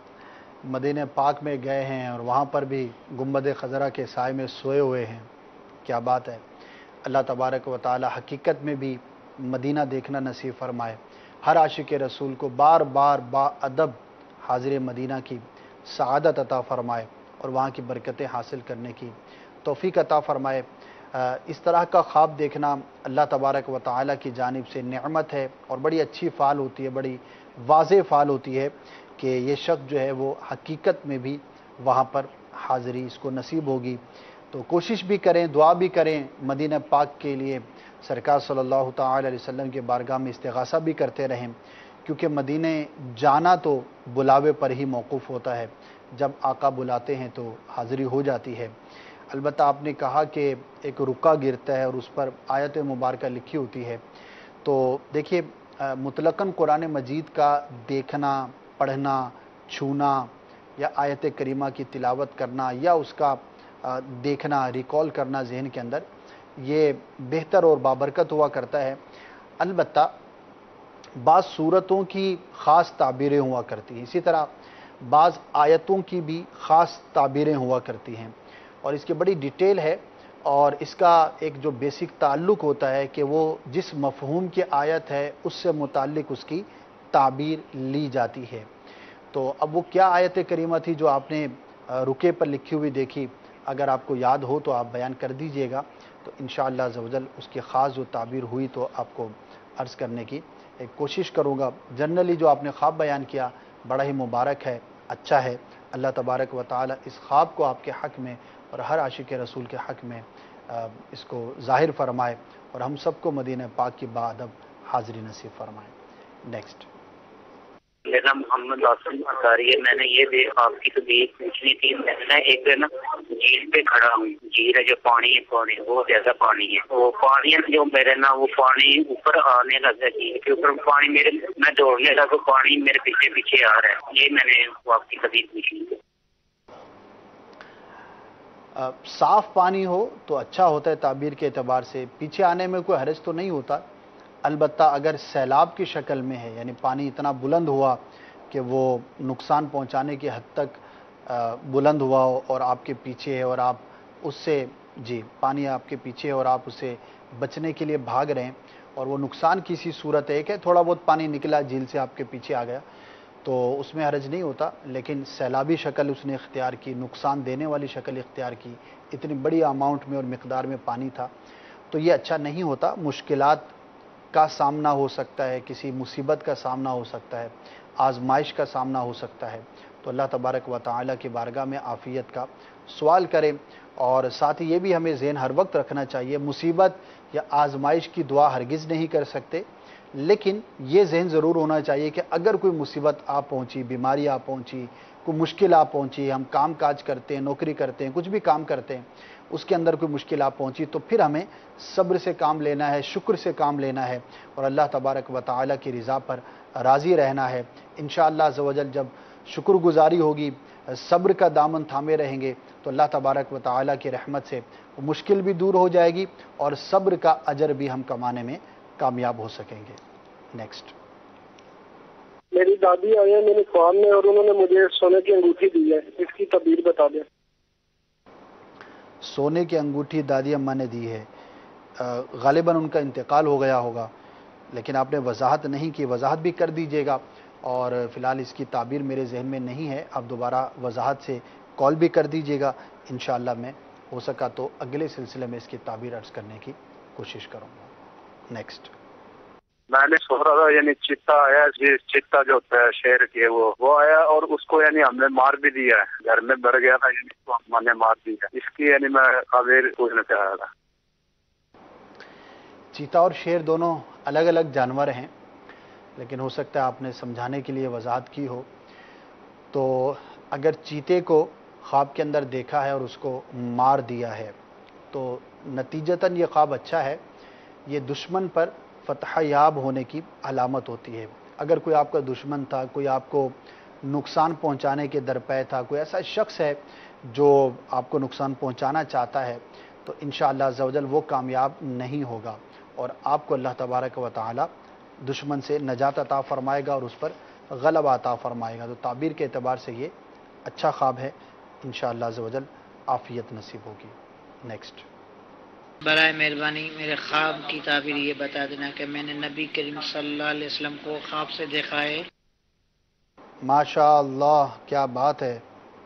مدینہ پاک میں گئے ہیں اور وہاں پر بھی گنبد خضرا کے سائے میں سوئے ہوئے ہیں، کیا بات ہے۔ اللہ تبارک و تعالی حقیقت میں بھی مدینہ دیکھنا نصیب فرمائے، ہر عاشق رسول کو بار بار با ادب حاضر مدینہ کی سعادت عطا فرمائے اور وہاں کی برکتیں حاصل کرنے کی توفیق عطا فرمائے۔ اس طرح کا خواب دیکھنا اللہ تبارک و تعالی کی جانب سے نعمت ہے اور بڑی اچھی فعال ہوتی ہے، بڑی واضح فعال ہوتی ہے کہ یہ شخص جو ہے وہ حقیقت میں بھی وہاں پر حاضری اس کو نصیب ہوگی۔ تو کوشش بھی کریں، دعا بھی کریں، مدینہ پاک کے لیے سرکار صلی اللہ تعالی علیہ وسلم کے بارگاہ میں استغاثہ بھی کرتے رہیں، کیونکہ مدینہ جانا تو بلاوے پر ہی موقوف ہوتا ہے، جب آقا بلاتے ہیں تو حاضری ہو جاتی ہے۔ البتہ آپ نے کہا کہ ایک رکا گرتا ہے اور اس پر آیت مبارکہ لکھی ہوتی ہے، تو دیکھیے مطلقاً قرآن مجید کا دیکھنا، پڑھنا، چھونا یا آیت کریمہ کی تلاوت کرنا یا اس کا دیکھنا، ریکال کرنا ذہن کے اندر، یہ بہتر اور بابرکت ہوا کرتا ہے۔ البتہ بعض صورتوں کی خاص تعبیریں ہوا کرتی ہیں، اسی طرح بعض آیتوں کی بھی خاص تعبیریں ہوا کرتی ہیں، اور اس کی بڑی ڈیٹیل ہے، اور اس کا ایک جو بیسک تعلق ہوتا ہے کہ وہ جس مفہوم کی آیت ہے اس سے متعلق اس کی تعبیر لی جاتی ہے۔ تو اب وہ کیا آیت کریمہ تھی جو آپ نے رکے پر لکھی ہوئی دیکھی، اگر آپ کو یاد ہو تو آپ بیان کر دیجئے گا، تو انشاءاللہ عز و جل اس کی خاص جو تعبیر ہوئی تو آپ کو عرض کرنے کی ایک کوشش کروں گا۔ جنرلی جو آپ نے خواب بیان کیا بڑا ہی مبارک ہے، اچھا ہے، اللہ تبارک و تعالی اس خواب کو آپ کے حق میں اور ہر عاشق رسول کے حق میں اس کو ظاہر فرمائے اور ہم سب کو مدینہ پاک کی باادب حاضری نصیب فرمائے۔ نیکسٹ
میرا نام محمد آصم اطاری ہے، میں نے یہ بھی آپ کی طبیعت پوچھنی تھی۔ میں ایک نا جھیل پہ کھڑا ہوں، جھیل ہے جو پانی ہے، پانی بہت زیادہ پانی ہے، وہ پانی ہے جو میرے نا وہ پانی اوپر آنے لگا، جھیل کے اوپر پانی میرے، میں دوڑنے لگا تو پانی میرے پیچھے پیچھے آ رہا ہے، یہ میں نے آپ کی طبیعت پوچھنی تھی۔
صاف پانی ہو تو اچھا ہوتا ہے تعبیر کے اعتبار سے، پیچھے آنے میں کوئی حرج تو نہیں ہوتا، البتہ اگر سیلاب کی شکل میں ہے، یعنی پانی اتنا بلند ہوا کہ وہ نقصان پہنچانے کی حد تک بلند ہوا ہو اور آپ کے پیچھے ہے اور آپ اس سے پانی آپ کے پیچھے ہے اور آپ اسے بچنے کے لیے بھاگ رہے ہیں اور وہ نقصان کی سی صورت ہے کہ تھوڑا بہت پانی نکلا جھیل سے آپ کے پیچھے آ گیا تو اس میں حرج نہیں ہوتا، لیکن سیلابی شکل اس نے اختیار کی، نقصان دینے والی شکل اختیار کی، اتنی بڑی اماؤنٹ میں اور مقدار میں پانی تھا تو یہ اچھا نہیں ہوتا، مشکلات کا سامنا ہو سکتا ہے، کسی مصیبت کا سامنا ہو سکتا ہے، آزمائش کا سامنا ہو سکتا ہے، تو اللہ تبارک و تعالیٰ کی بارگاہ میں عافیت کا سوال کریں. اور ساتھ ہی یہ بھی ہمیں ذہن ہر وقت رکھنا چاہیے، مصیبت یا آزمائش کی دعا ہرگز نہیں کر سکتے، لیکن یہ ذہن ضرور ہونا چاہیے کہ اگر کوئی مصیبت آپ پہنچی، بیماری آپ پہنچی، کوئی مشکل آپ پہنچی، ہم کام کاج کرتے ہیں، نوکری کرتے ہیں، کچھ بھی کام کرتے ہیں، اس کے اندر کوئی مشکل آپ پہنچی تو پھر ہمیں صبر سے کام لینا ہے، شکر سے کام لینا ہے اور اللہ تبارک و تعالیٰ کی رضا پر راضی رہنا ہے. انشاءاللہ عز و جل جب شکر گزاری ہوگی، صبر کا دامن تھامے رہیں گے تو اللہ تبارک و تعالیٰ کی رحمت سے وہ مشکل بھی دور ہو جائے گی اور صبر کا اجر بھی ہم کمانے میں کامیاب ہو سکیں گے. نیکسٹ.
میری دادی آئی ہیں میرے خواب میں اور انہوں نے مجھے سونے کی انگوٹھی دی ہے، اس کی تعبیر بتا دیں.
سونے کی انگوٹھی دادی اماں نے دی ہے، غالباً ان کا انتقال ہو گیا ہوگا، لیکن آپ نے وضاحت نہیں کی، وضاحت بھی کر دیجیے گا. اور فی الحال اس کی تعبیر میرے ذہن میں نہیں ہے، آپ دوبارہ وضاحت سے کال بھی کر دیجیے گا. انشاءاللہ میں ہو سکا تو اگلے سلسلے میں اس کی تعبیر عرض کرنے کی کوشش کروں گا. نیکسٹ.
میں نے سو رہا تھا، یعنی چیتا آیا، چیتا جو ہوتا ہے شیر کے وہ آیا اور اس کو یعنی ہم نے مار بھی دیا ہے، گھر میں بڑھ گیا تھا، یعنی اس کو ہم نے مار دیا. اس کی یعنی میں خبر پوچھنا چاہ رہا تھا.
چیتا اور شیر دونوں الگ الگ جانور ہیں، لیکن ہو سکتا ہے آپ نے سمجھانے کے لیے وضاحت کی ہو. تو اگر چیتے کو خواب کے اندر دیکھا ہے اور اس کو مار دیا ہے تو نتیجتاً یہ خواب اچھا ہے، یہ دشمن پر فتح یاب ہونے کی علامت ہوتی ہے. اگر کوئی آپ کا دشمن تھا، کوئی آپ کو نقصان پہنچانے کے درپے تھا، کوئی ایسا شخص ہے جو آپ کو نقصان پہنچانا چاہتا ہے تو انشاءاللہ عز و جل وہ کامیاب نہیں ہوگا اور آپ کو اللہ تبارک و تعالی دشمن سے نجات عطا فرمائے گا اور اس پر غلبہ عطا فرمائے گا. تو تعبیر کے اعتبار سے یہ اچھا خواب ہے، انشاءاللہ عز و جل عافیت نصیب ہوگی. نیکسٹ.
برائے مہربانی میرے خواب کی تعبیر یہ بتا دینا کہ میں نے نبی کریم صلی اللہ علیہ وسلم کو خواب سے دیکھا ہے.
ماشاء اللہ، کیا بات ہے.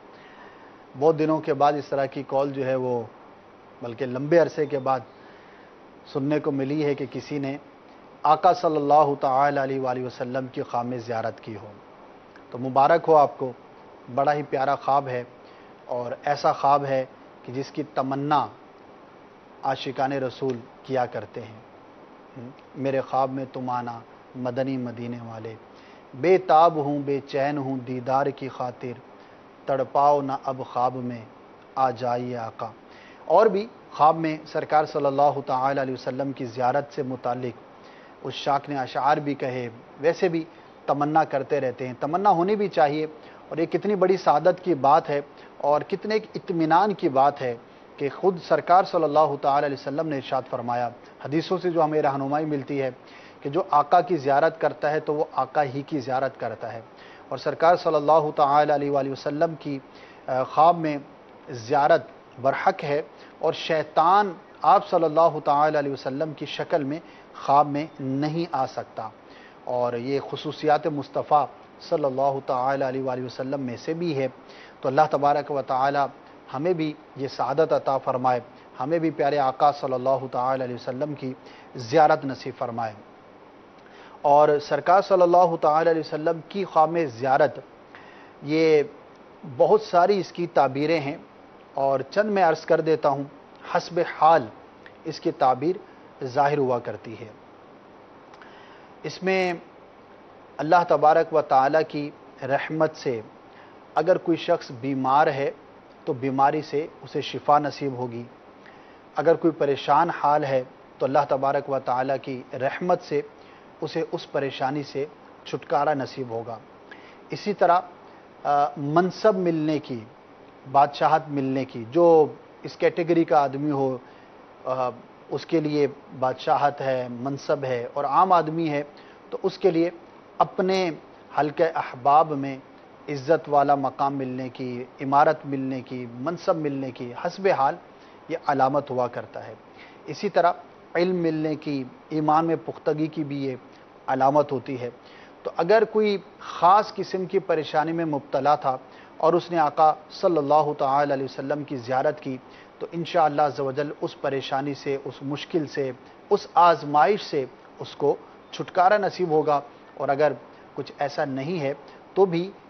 بہت دنوں کے بعد اس طرح کی کال جو ہے وہ بلکہ لمبے عرصے کے بعد سننے کو ملی ہے کہ کسی نے آقا صلی اللہ تعالی علیہ وآلہ وسلم کی خواب میں زیارت کی ہو. تو مبارک ہو آپ کو، بڑا ہی پیارا خواب ہے اور ایسا خواب ہے کہ جس کی تمنا عاشقان رسول کیا کرتے ہیں. میرے خواب میں تم آنا مدنی مدینے والے، بے تاب ہوں بے چین ہوں دیدار کی خاطر، تڑپاؤ نہ اب خواب میں آ جائیے آقا. اور بھی خواب میں سرکار صلی اللہ تعالی علیہ وسلم کی زیارت سے متعلق اس شاک نے اشعار بھی کہے، ویسے بھی تمنا کرتے رہتے ہیں. تمنا ہونی بھی چاہیے اور یہ کتنی بڑی سعادت کی بات ہے اور کتنے اطمینان کی بات ہے کہ خود سرکار صلی اللہ تعالی علیہ وسلم نے ارشاد فرمایا، حدیثوں سے جو ہمیں رہنمائی ملتی ہے کہ جو آقا کی زیارت کرتا ہے تو وہ آقا ہی کی زیارت کرتا ہے. اور سرکار صلی اللہ تعالی علیہ وآلہ وسلم کی خواب میں زیارت برحق ہے اور شیطان آپ صلی اللہ تعالی علیہ وسلم کی شکل میں خواب میں نہیں آ سکتا. اور یہ خصوصیات مصطفیٰ صلی اللہ تعالی علیہ وآلہ وسلم میں سے بھی ہے. تو اللہ تبارک و تعالی ہمیں بھی یہ سعادت عطا فرمائے، ہمیں بھی پیارے آقا صلی اللہ تعالی علیہ وسلم کی زیارت نصیب فرمائے. اور سرکار صلی اللہ تعالی علیہ وسلم کی خواب میں زیارت، یہ بہت ساری اس کی تعبیریں ہیں اور چند میں عرض کر دیتا ہوں. حسب حال اس کی تعبیر ظاہر ہوا کرتی ہے. اس میں اللہ تبارک و تعالی کی رحمت سے اگر کوئی شخص بیمار ہے تو بیماری سے اسے شفا نصیب ہوگی. اگر کوئی پریشان حال ہے تو اللہ تبارک و تعالی کی رحمت سے اسے اس پریشانی سے چھٹکارا نصیب ہوگا. اسی طرح منصب ملنے کی، بادشاہت ملنے کی، جو اس کیٹیگری کا آدمی ہو اس کے لیے بادشاہت ہے، منصب ہے، اور عام آدمی ہے تو اس کے لیے اپنے حلقہ احباب میں عزت والا مقام ملنے کی، عمارت ملنے کی، منصب ملنے کی حسب حال یہ علامت ہوا کرتا ہے. اسی طرح علم ملنے کی، ایمان میں پختگی کی بھی یہ علامت ہوتی ہے. تو اگر کوئی خاص قسم کی پریشانی میں مبتلا تھا اور اس نے آقا صلی اللہ تعالی علیہ وسلم کی زیارت کی تو انشاءاللہ عز و جل اس پریشانی سے، اس مشکل سے، اس آزمائش سے اس کو چھٹکارا نصیب ہوگا. اور اگر کچھ ایسا نہیں ہے تو بھی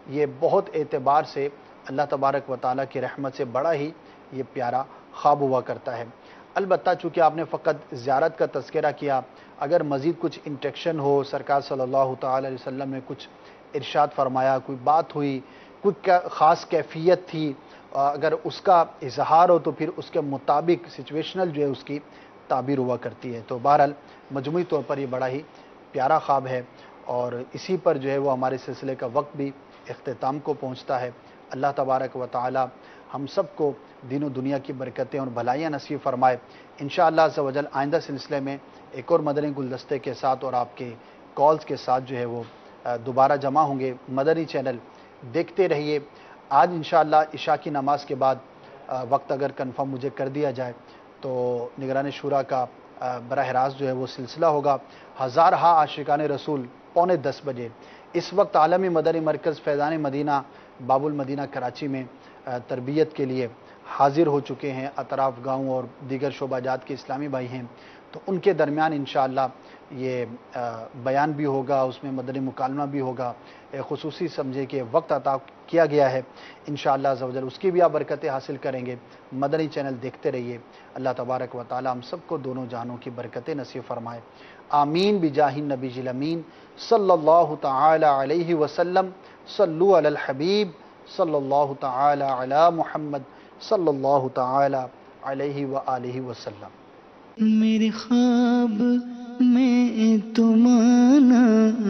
یہ بہت اعتبار سے اللہ تبارک و تعالیٰ کی رحمت سے بڑا ہی یہ پیارا خواب ہوا کرتا ہے۔ البتہ چونکہ آپ نے فقط زیارت کا تذکرہ کیا، اگر مزید کچھ انٹریکشن ہو، سرکار صلی اللہ تعالی علیہ وسلم نے کچھ ارشاد فرمایا، کوئی بات ہوئی، کوئی خاص کیفیت تھی، اگر اس کا اظہار ہو تو پھر اس کے مطابق سچویشنل جو ہے اس کی تعبیر ہوا کرتی ہے۔ تو بہرحال مجموعی طور پر یہ بڑا ہی پیارا خواب ہے، اور اسی پر جو ہے وہ ہمارے سلسلے کا وقت بھی اختتام کو پہنچتا ہے۔ اللہ تبارک و تعالی ہم سب کو دین و دنیا کی برکتیں اور بھلائیاں نصیب فرمائے۔ انشاءاللہ عز و جل آئندہ سلسلے میں ایک اور مدنی گلدستے کے ساتھ اور آپ کے کالز کے ساتھ جو ہے وہ دوبارہ جمع ہوں گے۔ مدنی چینل دیکھتے رہیے۔ آج انشاءاللہ عشاء کی نماز کے بعد وقت اگر کنفرم مجھے کر دیا جائے تو نگران شورا کا براہ راست جو ہے وہ سلسلہ ہوگا ہزارہا عاشقان رسول 9:45 بجے۔ اس وقت عالمی مدنی مرکز فیضان مدینہ باب المدینہ کراچی میں تربیت کے لیے حاضر ہو چکے ہیں۔ اطراف گاؤں اور دیگر شعبہ جات کے اسلامی بھائی ہیں، تو ان کے درمیان انشاءاللہ یہ بیان بھی ہوگا، اس میں مدنی مکالمہ بھی ہوگا، خصوصی سمجھے کہ وقت عطا کیا گیا ہے انشاءاللہ عز و جل، اس کی بھی آپ برکتیں حاصل کریں گے۔ مدنی چینل دیکھتے رہیے۔ اللہ تبارک و تعالی ہم سب کو دونوں جہانوں کی برکتیں نصیب فرمائے۔ آمین بجاہ النبی الامین صلی اللہ تعالی علیہ وسلم۔ صلو علی الحبیب صلی اللہ تعالی علی محمد صلی اللہ تعالی علیہ وآلہ وسلم۔
میرے خواب میں تمہارا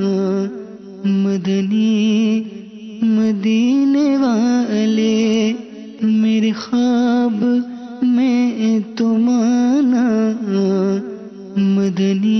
مدنی مدینے والے، میرے خواب میں تمہارا مدنی